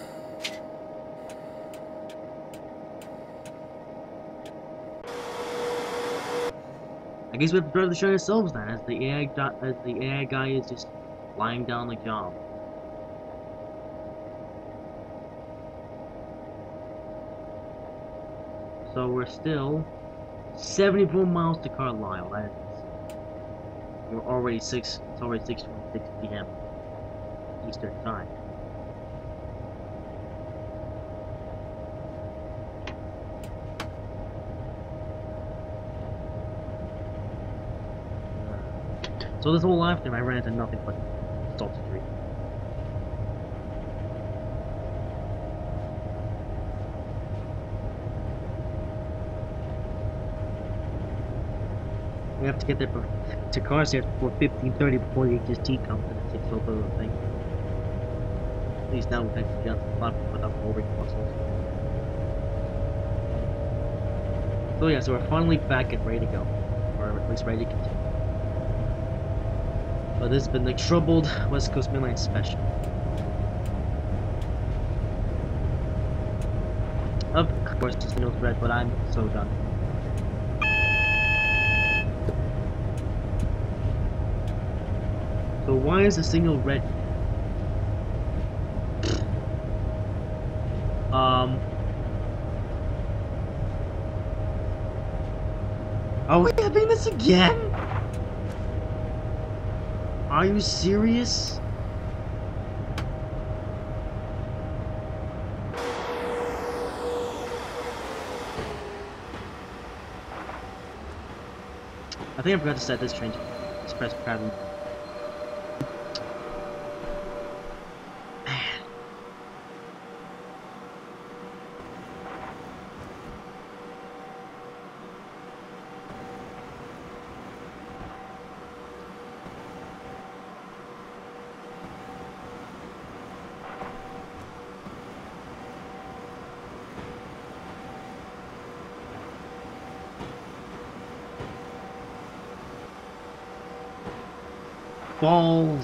I guess we have to drive the train ourselves then, as the AI guy is just lying down the job. So we're still 74 miles to Carlisle. That is insane. We're already it's already 6:26 p.m. Eastern time. So this whole lifetime I ran into nothing but Salt Street. We have to get there to Carstairs before 15:30 before the HST comes and it takes over the thing. At least now we can actually get on the platform without boring muscles. So yeah, so we're finally back and ready to go. Or at least ready to continue. But this has been the troubled West Coast Main Line special. Of course, the signal's red, but I'm so done. So why is the signal red? Are we having this again? Are you serious? I think I forgot to set this train to express pattern. Man. Balls.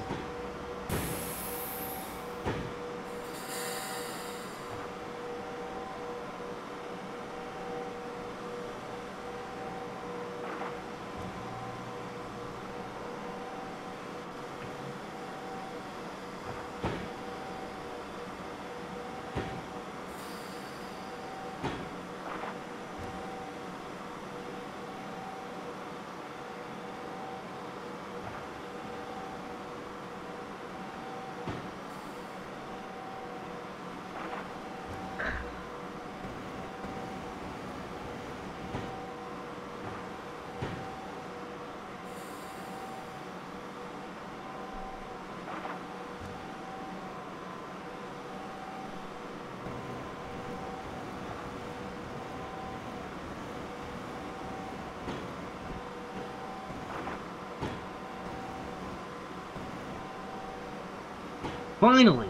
Finally!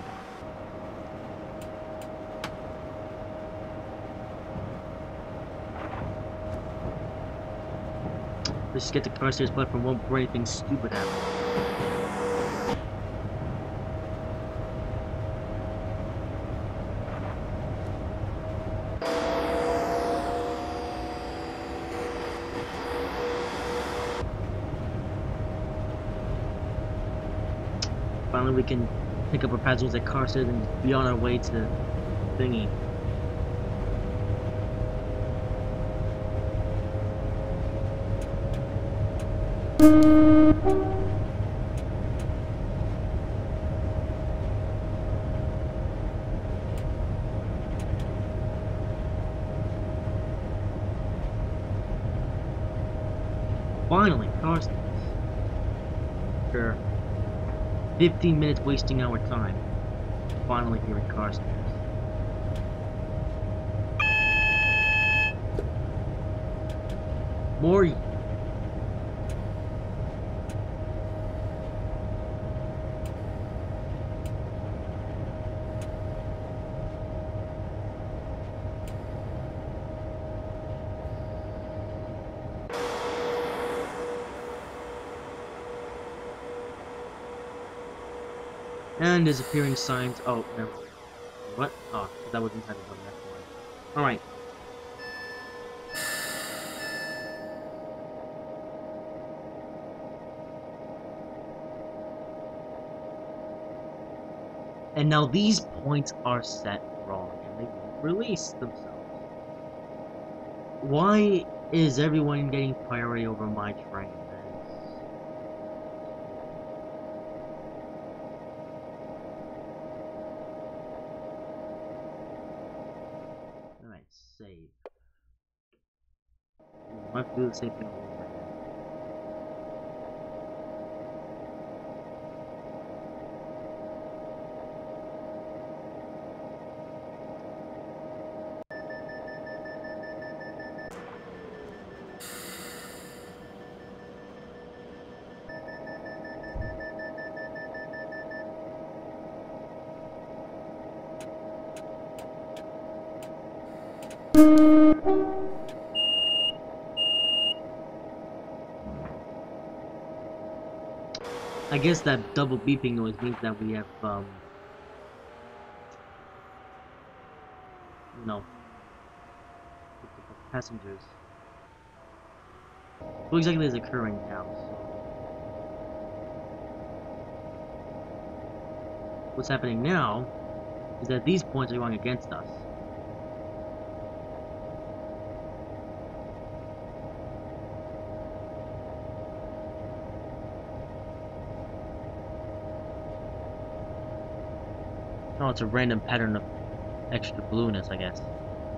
Let's just get to Carstairs platform, won't before anything stupid happens. Finally we can pick up our passengers at Carstairs and be on our way to Thingy. Finally, Carstairs. Sure. 15 minutes wasting our time. Finally here in Carstairs. Maury! And there's appearing signs. Oh, never mind. What? Oh, that was inside the building. That's why. Alright. And now these points are set wrong, and they won't release themselves. Why is everyone getting priority over my train? Alright, save. I have to do the same thing all over again. I guess that double beeping noise means that we have, no, passengers. What exactly is occurring now? So, what's happening now is that these points are going against us. Oh, it's a random pattern of extra blueness, I guess.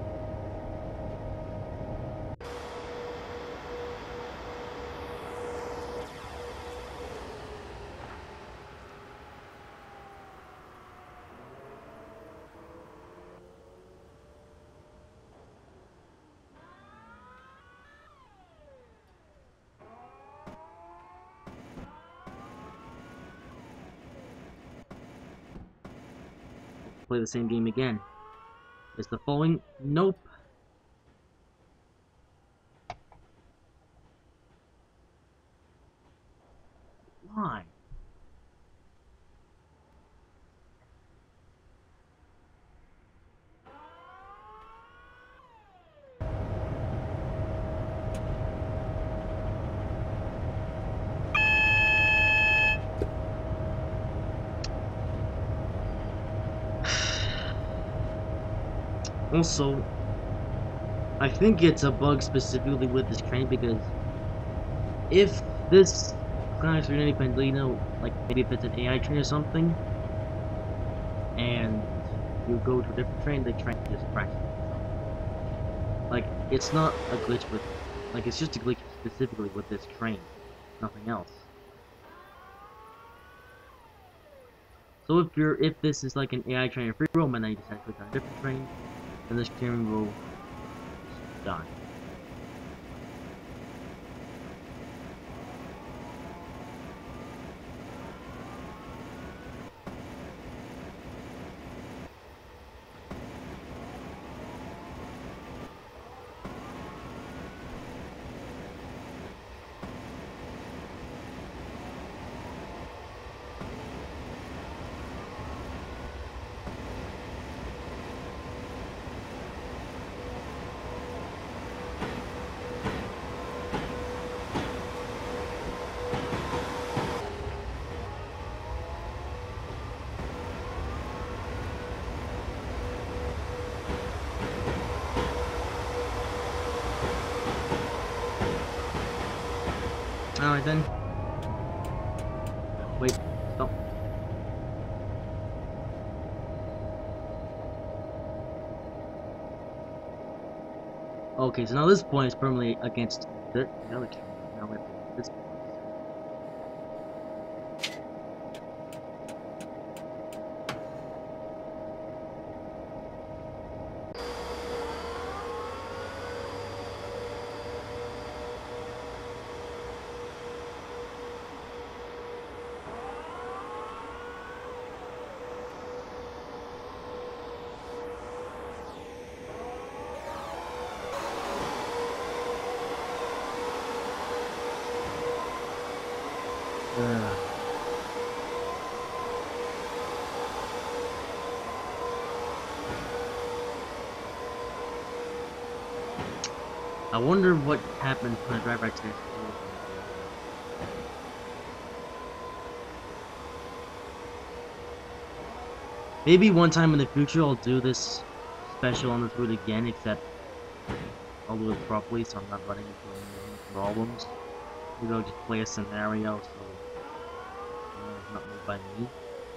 Play the same game again. Is the following? Nope. Why? Also, I think it's a bug specifically with this train because if this Class 390 Pendolino, like maybe if it's an AI train or something, and you go to a different train, the train just crashes. Like, it's not a glitch with, like, it's just a glitch specifically with this train, nothing else. So if this is like an AI train or free roam and then you decide to click on a different train, then this train will die. Alright then. Wait, stop. Okay, so now this point is permanently against the other train. Now we have to do this point. I wonder what happens when I drive right to this. Maybe one time in the future I'll do this special on this route again, except I'll do it properly so I'm not running into any problems. Maybe I'll just play a scenario so it's not made by me.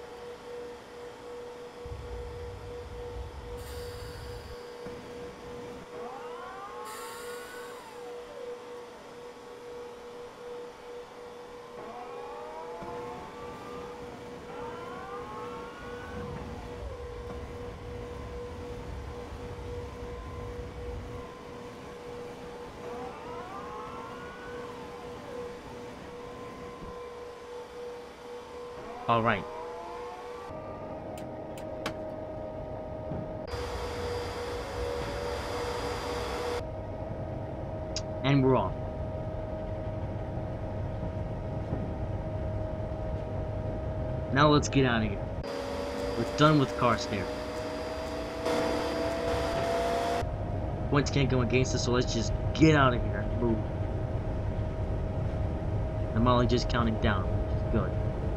Alright. And we're off. Now let's get out of here. We're done with Carstairs. Points can't go against us, so let's just get out of here and move. I'm only just counting down, which is good.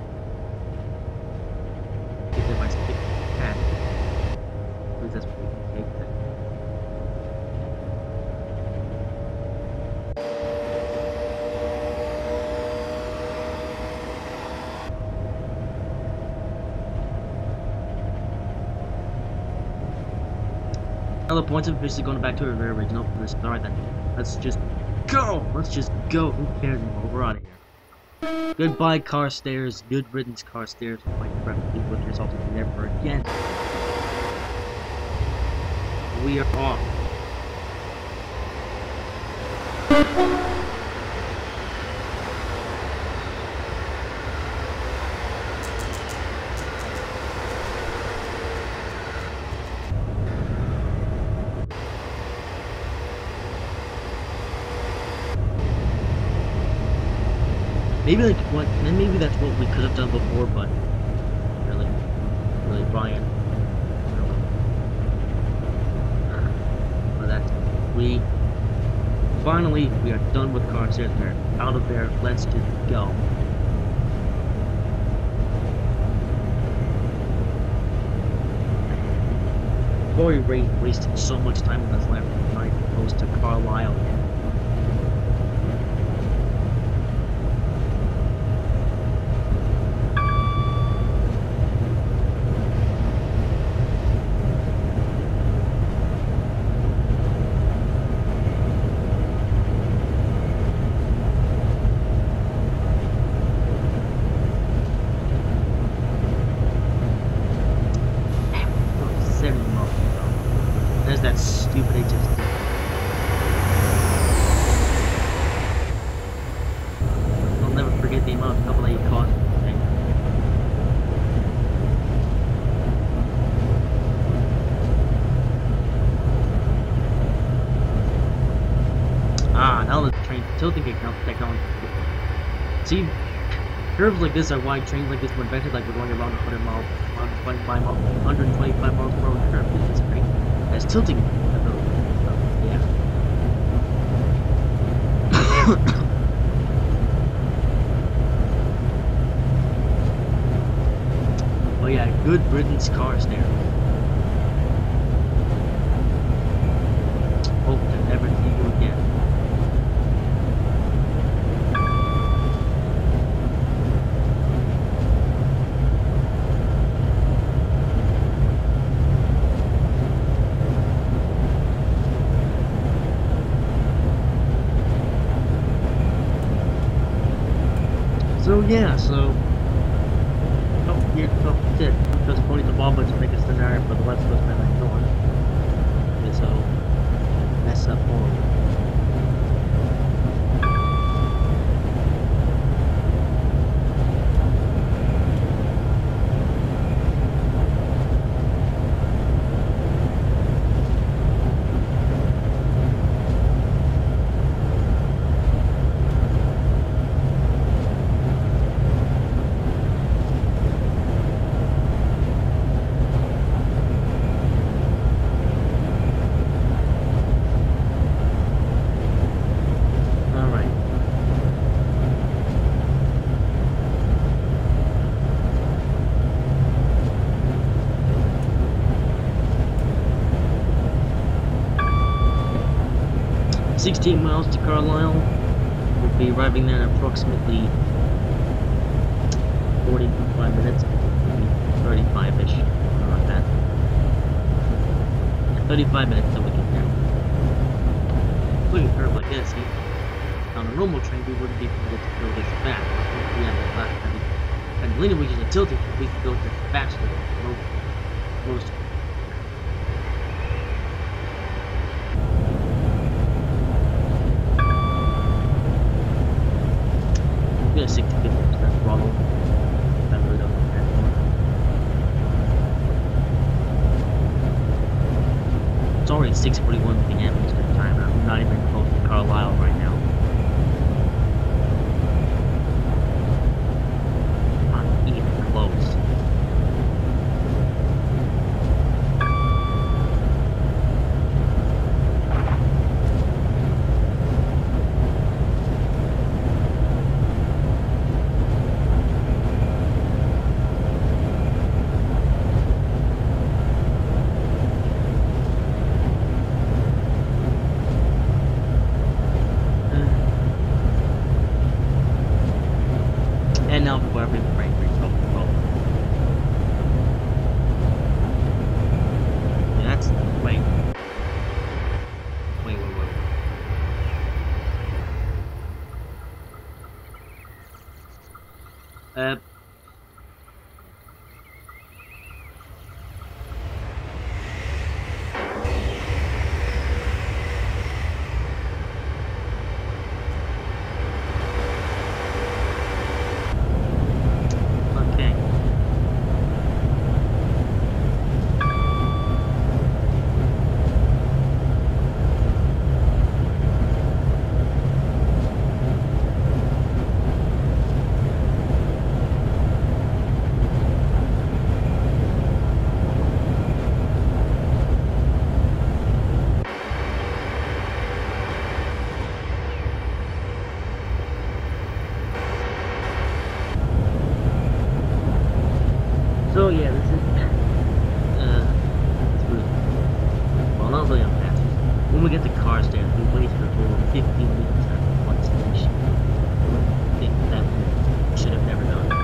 Get there by 10. At least that's what we can take then. Now the points of officially going back to our very original position. Alright then, let's just go! Let's just go! Who cares anymore? We're out of here. Goodbye, Carstairs. Good riddance, Carstairs. Quite preferably with yourself to never again. We are off. Maybe like what? Maybe that's what we could have done before, but really, Brian. But that's we are done with Carstairs. We're out of there. Let's just go. Boy, wasted so much time on this left night opposed to Carlisle. That stupid HS. I'll never forget the amount of trouble that he caused. Now the train tilting technology. See, curves like this are why trains like this were invented. Like we're going around 100 miles, 125 miles per hour curve. This is great. As tilting ability. Yeah. Oh yeah, good riddance, Carstairs. Hope to never see you again. So yeah, just pointing the bomb to make a scenario for the West Coast and North. Okay, so that's up forward. 16 miles to Carlisle. We'll be arriving there in approximately 45 minutes, maybe 35-ish, something like that. 35 minutes till we get there. Looking a curve like this, see? On a normal train, we wouldn't be permitted to go this fast. But we have the last heavy Pendolino, which is a tilting, we can go just faster than most. We got 60-50% throttle. I really don't know that anymore. It's already 6:41 p.m. Eastern time, and I'm not even close to Carlisle right now. Not even close. And now for every break, yeah, that's wait. Uh. Okay. So yeah, this is well, not really on fast. When we get to Carstairs, we wasted a total of 15 minutes at one station. I think that we should have never done.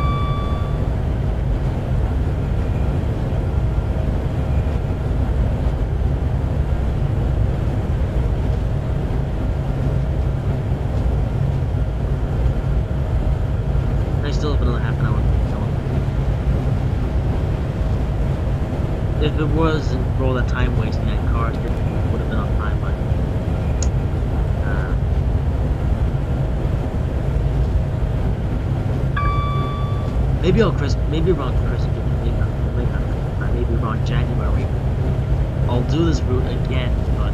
I still have another half an hour. If it wasn't for all that time wasting at cars, it would have been on time, but maybe around Christmas, maybe around January, I'll do this route again, but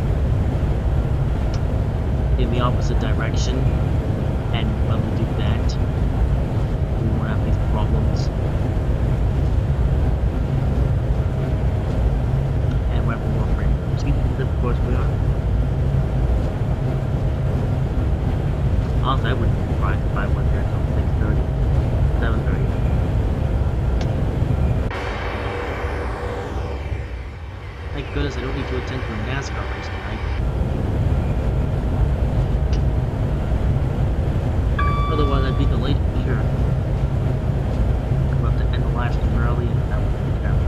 in the opposite direction, and when we do that, we won't have these problems. Of course we are. Also, I wouldn't be surprised if I went there until 6:30, 7:30. Thank goodness I don't need to attend to a NASCAR race tonight. Otherwise, I'd be delayed for sure. I'm about to end the live stream early, and that would be terrible.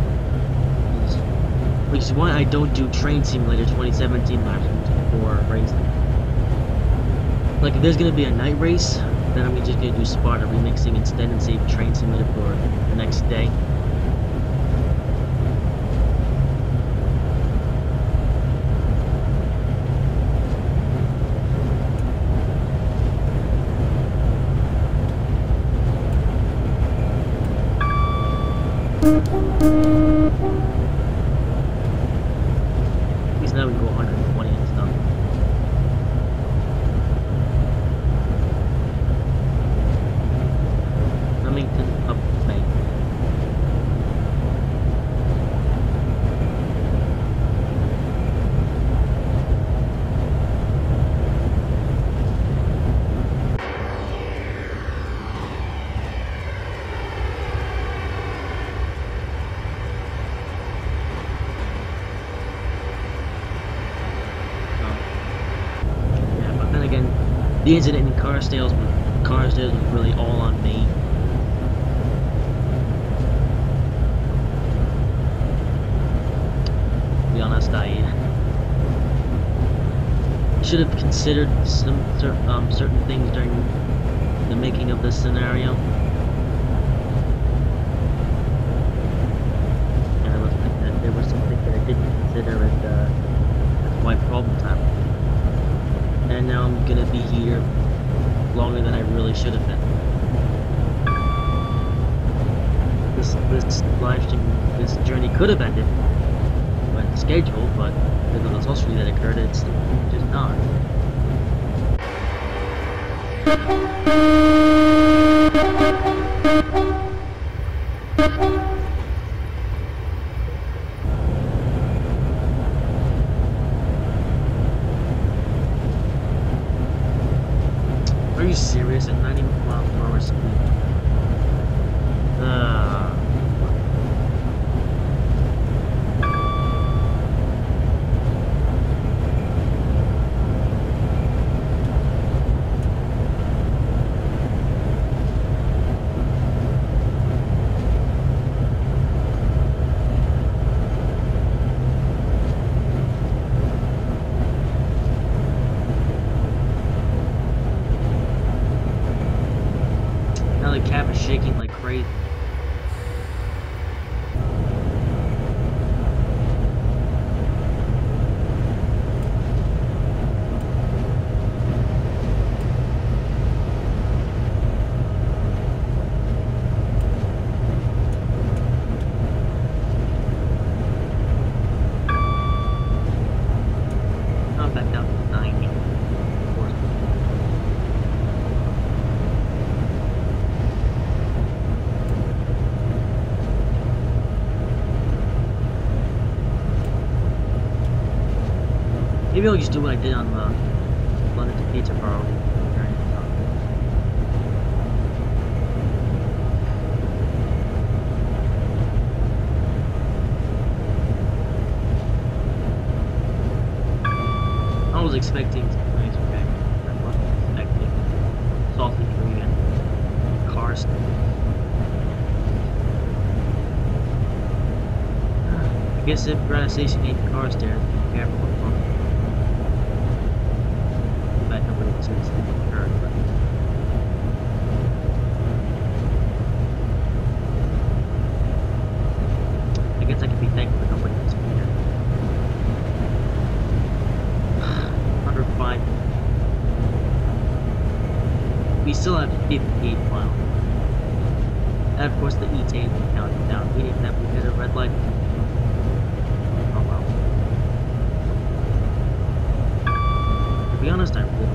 Which is why I don't do Train Simulator 2017 live streams before racing. Like, if there's gonna be a night race, then I'm just gonna do Sparta remixing instead and save Train Simulator for the next day. Now we go 120 and stuff. Remington up Bank. The incident in Carsdales was really all on me. To be honest, I should have considered some certain things during the making of this scenario. And there was some things that I didn't consider, and that's why problems happen. And now I'm gonna be here longer than I really should have been. This live stream, this journey could have ended when scheduled, but because of the sorcery that occurred, it's just not. Are you serious? At 90 miles per hour speed? Now the cab is shaking like crazy. Not back down to 90. Of course. Maybe I'll just do what I did on the London to Peterborough. I was expecting some nice reaction. I wasn't expecting salty green and cars. I guess if Granite Station ain't Carstairs, be careful with fun. I bet nobody was seriously hurt, but I guess I can be thankful that nobody was here. 105. We still have 58 miles. And of course the E-Tane is counting down, meaning that we hit a red light. Oh well. To be honest, I really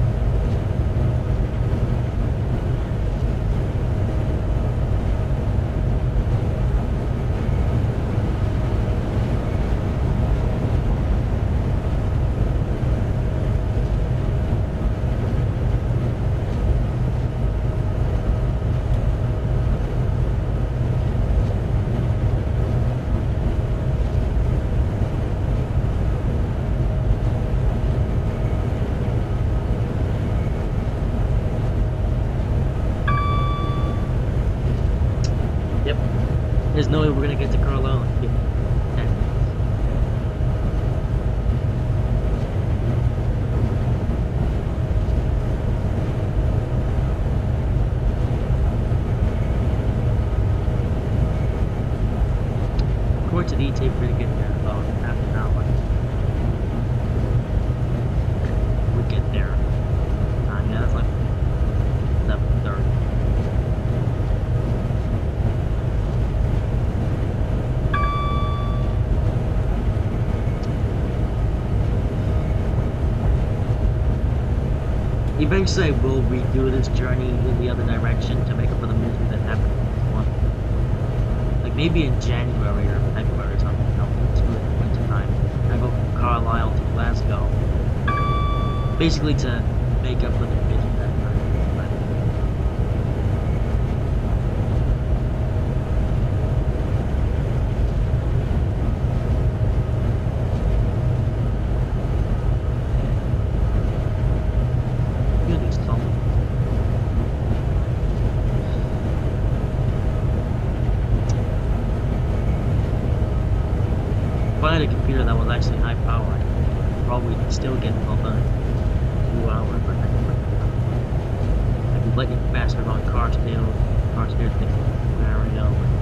There's no way we're gonna get to Carlisle in 10 minutes. According to the E-Tape, we're gonna get there in about half an hour. We get there. Yeah, that's like 7:30. Eventually I will redo this journey in the other direction to make up for the misery that happened in this one. Like maybe in January or February or something, it's really winter time. I go from Carlisle to Glasgow. Basically to make up for the misery that time. Really something. still get about 2 hours, but I'd be lightning faster on Carsdale, things like Mario,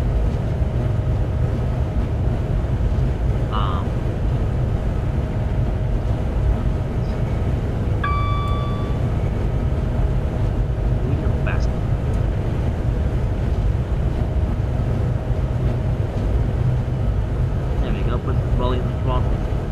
um, we go faster. There we go, put the volume on the throttle.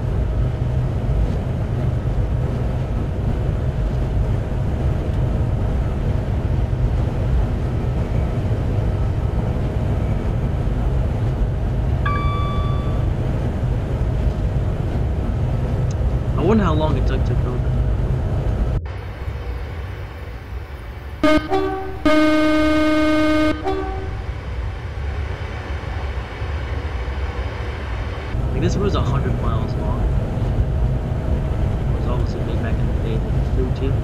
I wonder how long it took to build it. Like, this was 100 miles long. It was obviously made back in the day that it flew too.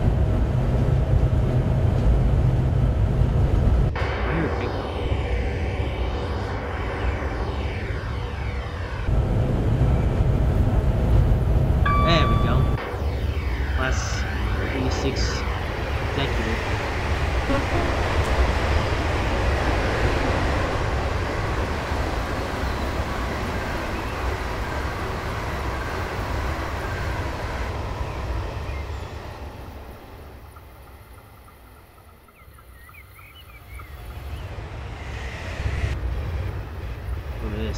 I hear a pink one. There we go. Class 86 executive. Look at this.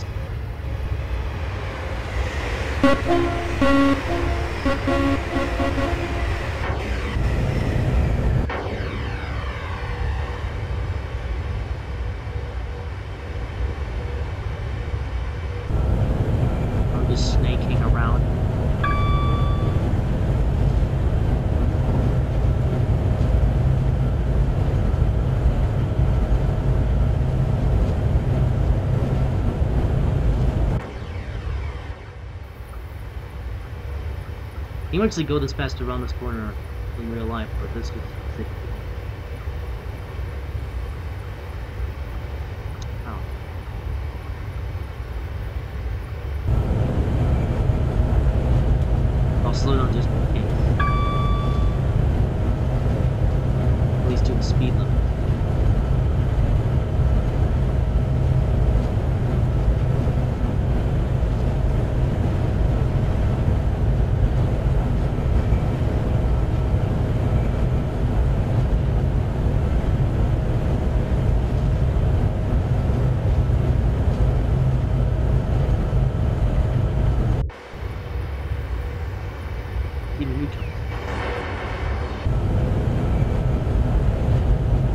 I'm just snaking around. You can actually go this fast around this corner in real life, but this was sick. Oh. I'll slow down just in case. At least to the speed limit. Even you can.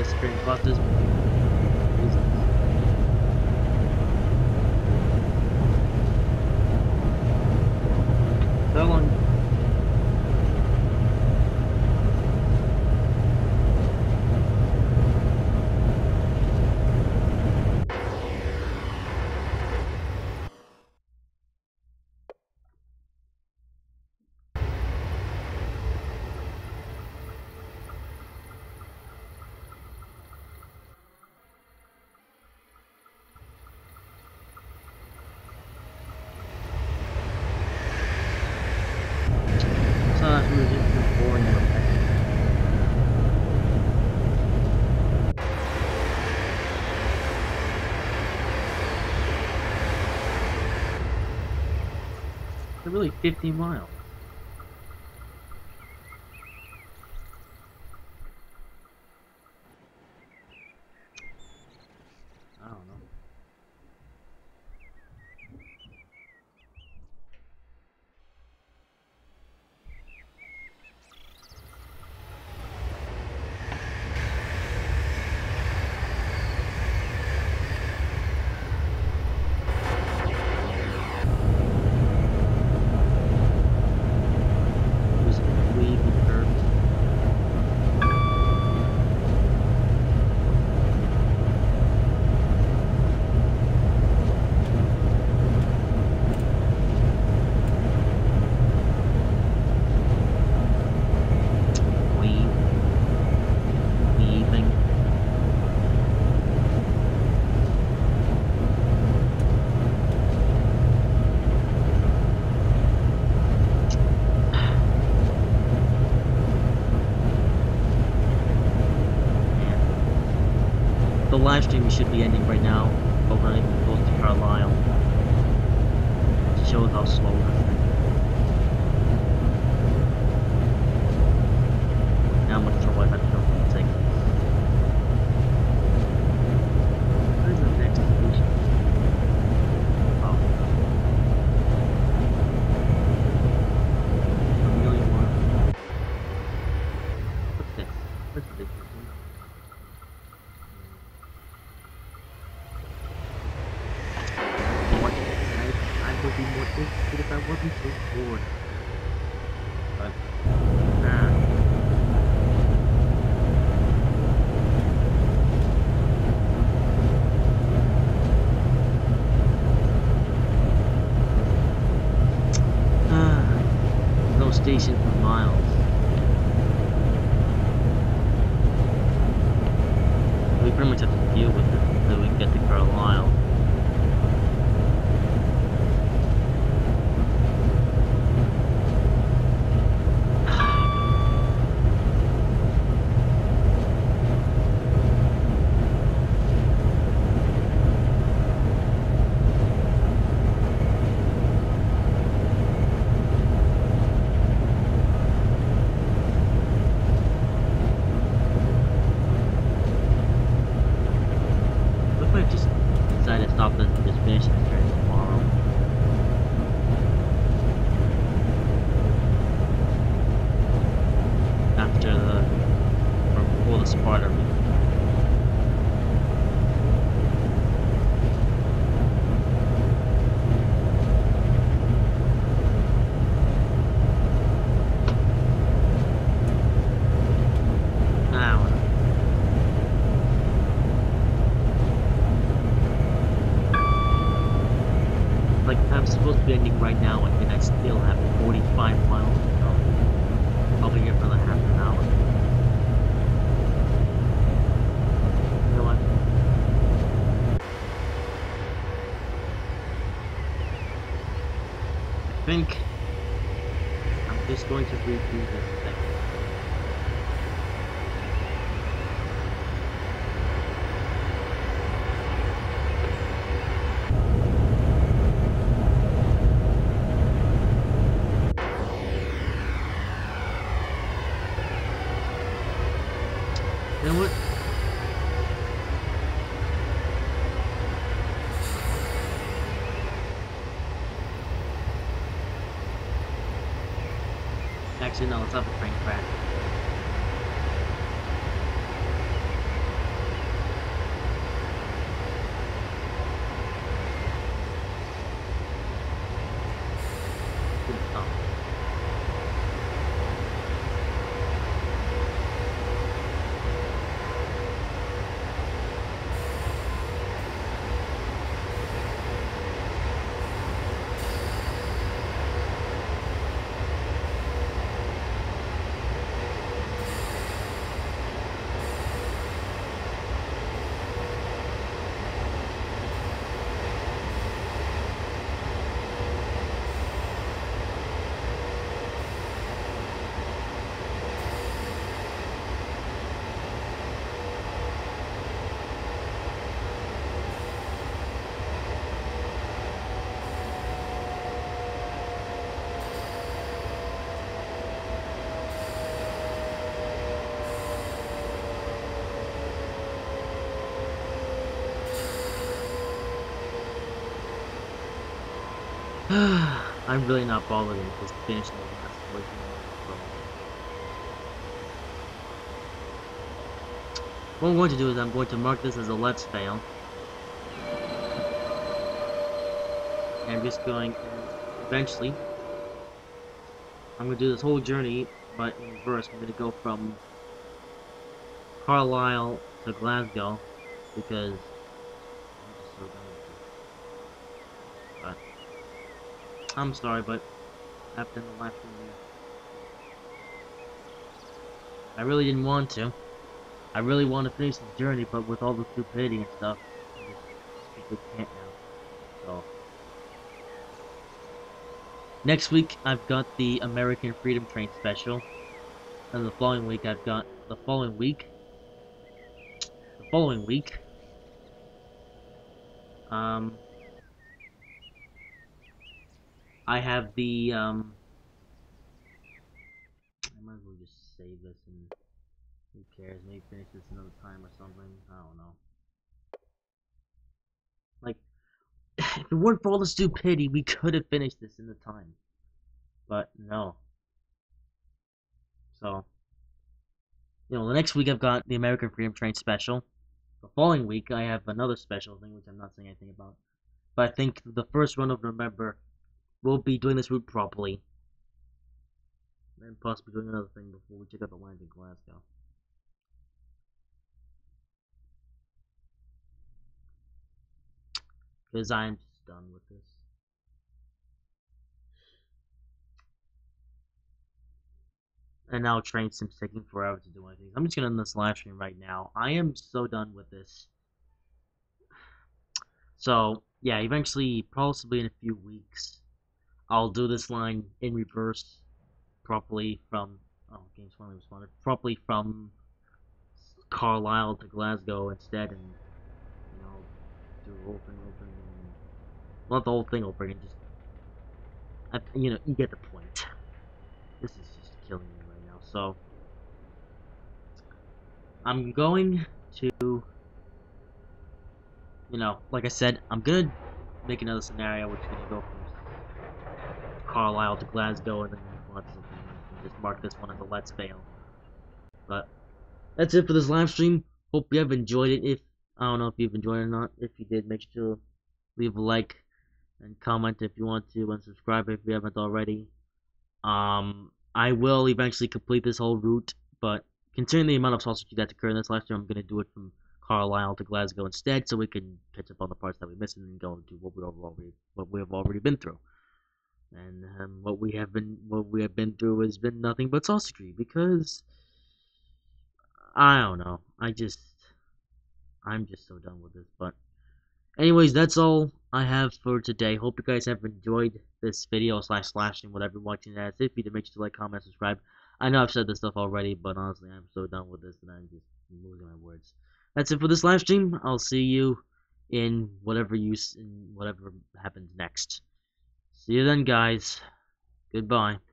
disappearing buses. So long. So that's really just boring. They're really 50 miles. I don't know. It was wavy curves. Weaving. The live stream should be ending right now, but we're not even close to Carlisle. It shows how slow it is. Now I'm not sure what that film will take. Where's the next station? Oh. Amelia One. What's this? What's this? I would be more interested if I wasn't so bored. But, no station for miles. We pretty much have to deal with it until we get to Carlisle. I just decided to stop and just finish this train tomorrow. After before the Sparta week. Like, I'm supposed to be ending right now, and I still have 45 miles to go. I'll be here for like half an hour. You know what? I think I'm just going to redo this thing. You know what? Actually, no, let's have a train crash. I'm really not bothered with just finishing the last portion. What I'm going to do is I'm going to mark this as a let's fail. And I'm just going, eventually, I'm going to do this whole journey, but in reverse. I'm going to go from Carlisle to Glasgow, because I'm just so done with this. But, I'm sorry, but after the last one here, I really didn't want to. I really want to finish the journey, but with all the stupidity and stuff, I just simply can't now. So, next week I've got the American Freedom Train special, and the following week I've got the following week. I have the I might as well just save this and who cares? Maybe finish this another time or something. I don't know. Like, if it weren't for all the stupidity, we could have finished this in the time. But no. So, you know, the next week I've got the American Freedom Train special. The following week I have another special thing, which I'm not saying anything about. But I think the first run of November we'll be doing this route properly. And possibly doing another thing before we check out the lines in Glasgow. Because I'm just done with this. And now train sim's taking forever to do anything. I'm just gonna end this live stream right now. I am so done with this. So, yeah, eventually, possibly in a few weeks, I'll do this line in reverse properly from, oh, game's finally responded, properly from Carlisle to Glasgow instead, and, you know, do the whole thing over again. Not the whole thing over again, just, you know, you get the point. This is just killing me right now, so, I'm going to, you know, like I said, I'm gonna make another scenario which is gonna go from Carlisle to Glasgow and then move on to something and just mark this one as a let's fail. But that's it for this live stream. Hope you have enjoyed it. If I don't know if you've enjoyed it or not. If you did, make sure to leave a like and comment if you want to, and subscribe if you haven't already. I will eventually complete this whole route, but considering the amount of sausage that's occurred in this live stream, I'm gonna do it from Carlisle to Glasgow instead, so we can catch up on the parts that we missed and go into what we have already been through. And what we have been through has been nothing but sausagery, because I don't know. I'm just so done with this. But anyways, that's all I have for today. Hope you guys have enjoyed this video / slashing whatever you're watching as. If you did, make sure to like, comment, subscribe. I know I've said this stuff already, but honestly, I'm so done with this that I'm just losing my words. That's it for this live stream. I'll see you in whatever happens next. See you then, guys. Goodbye.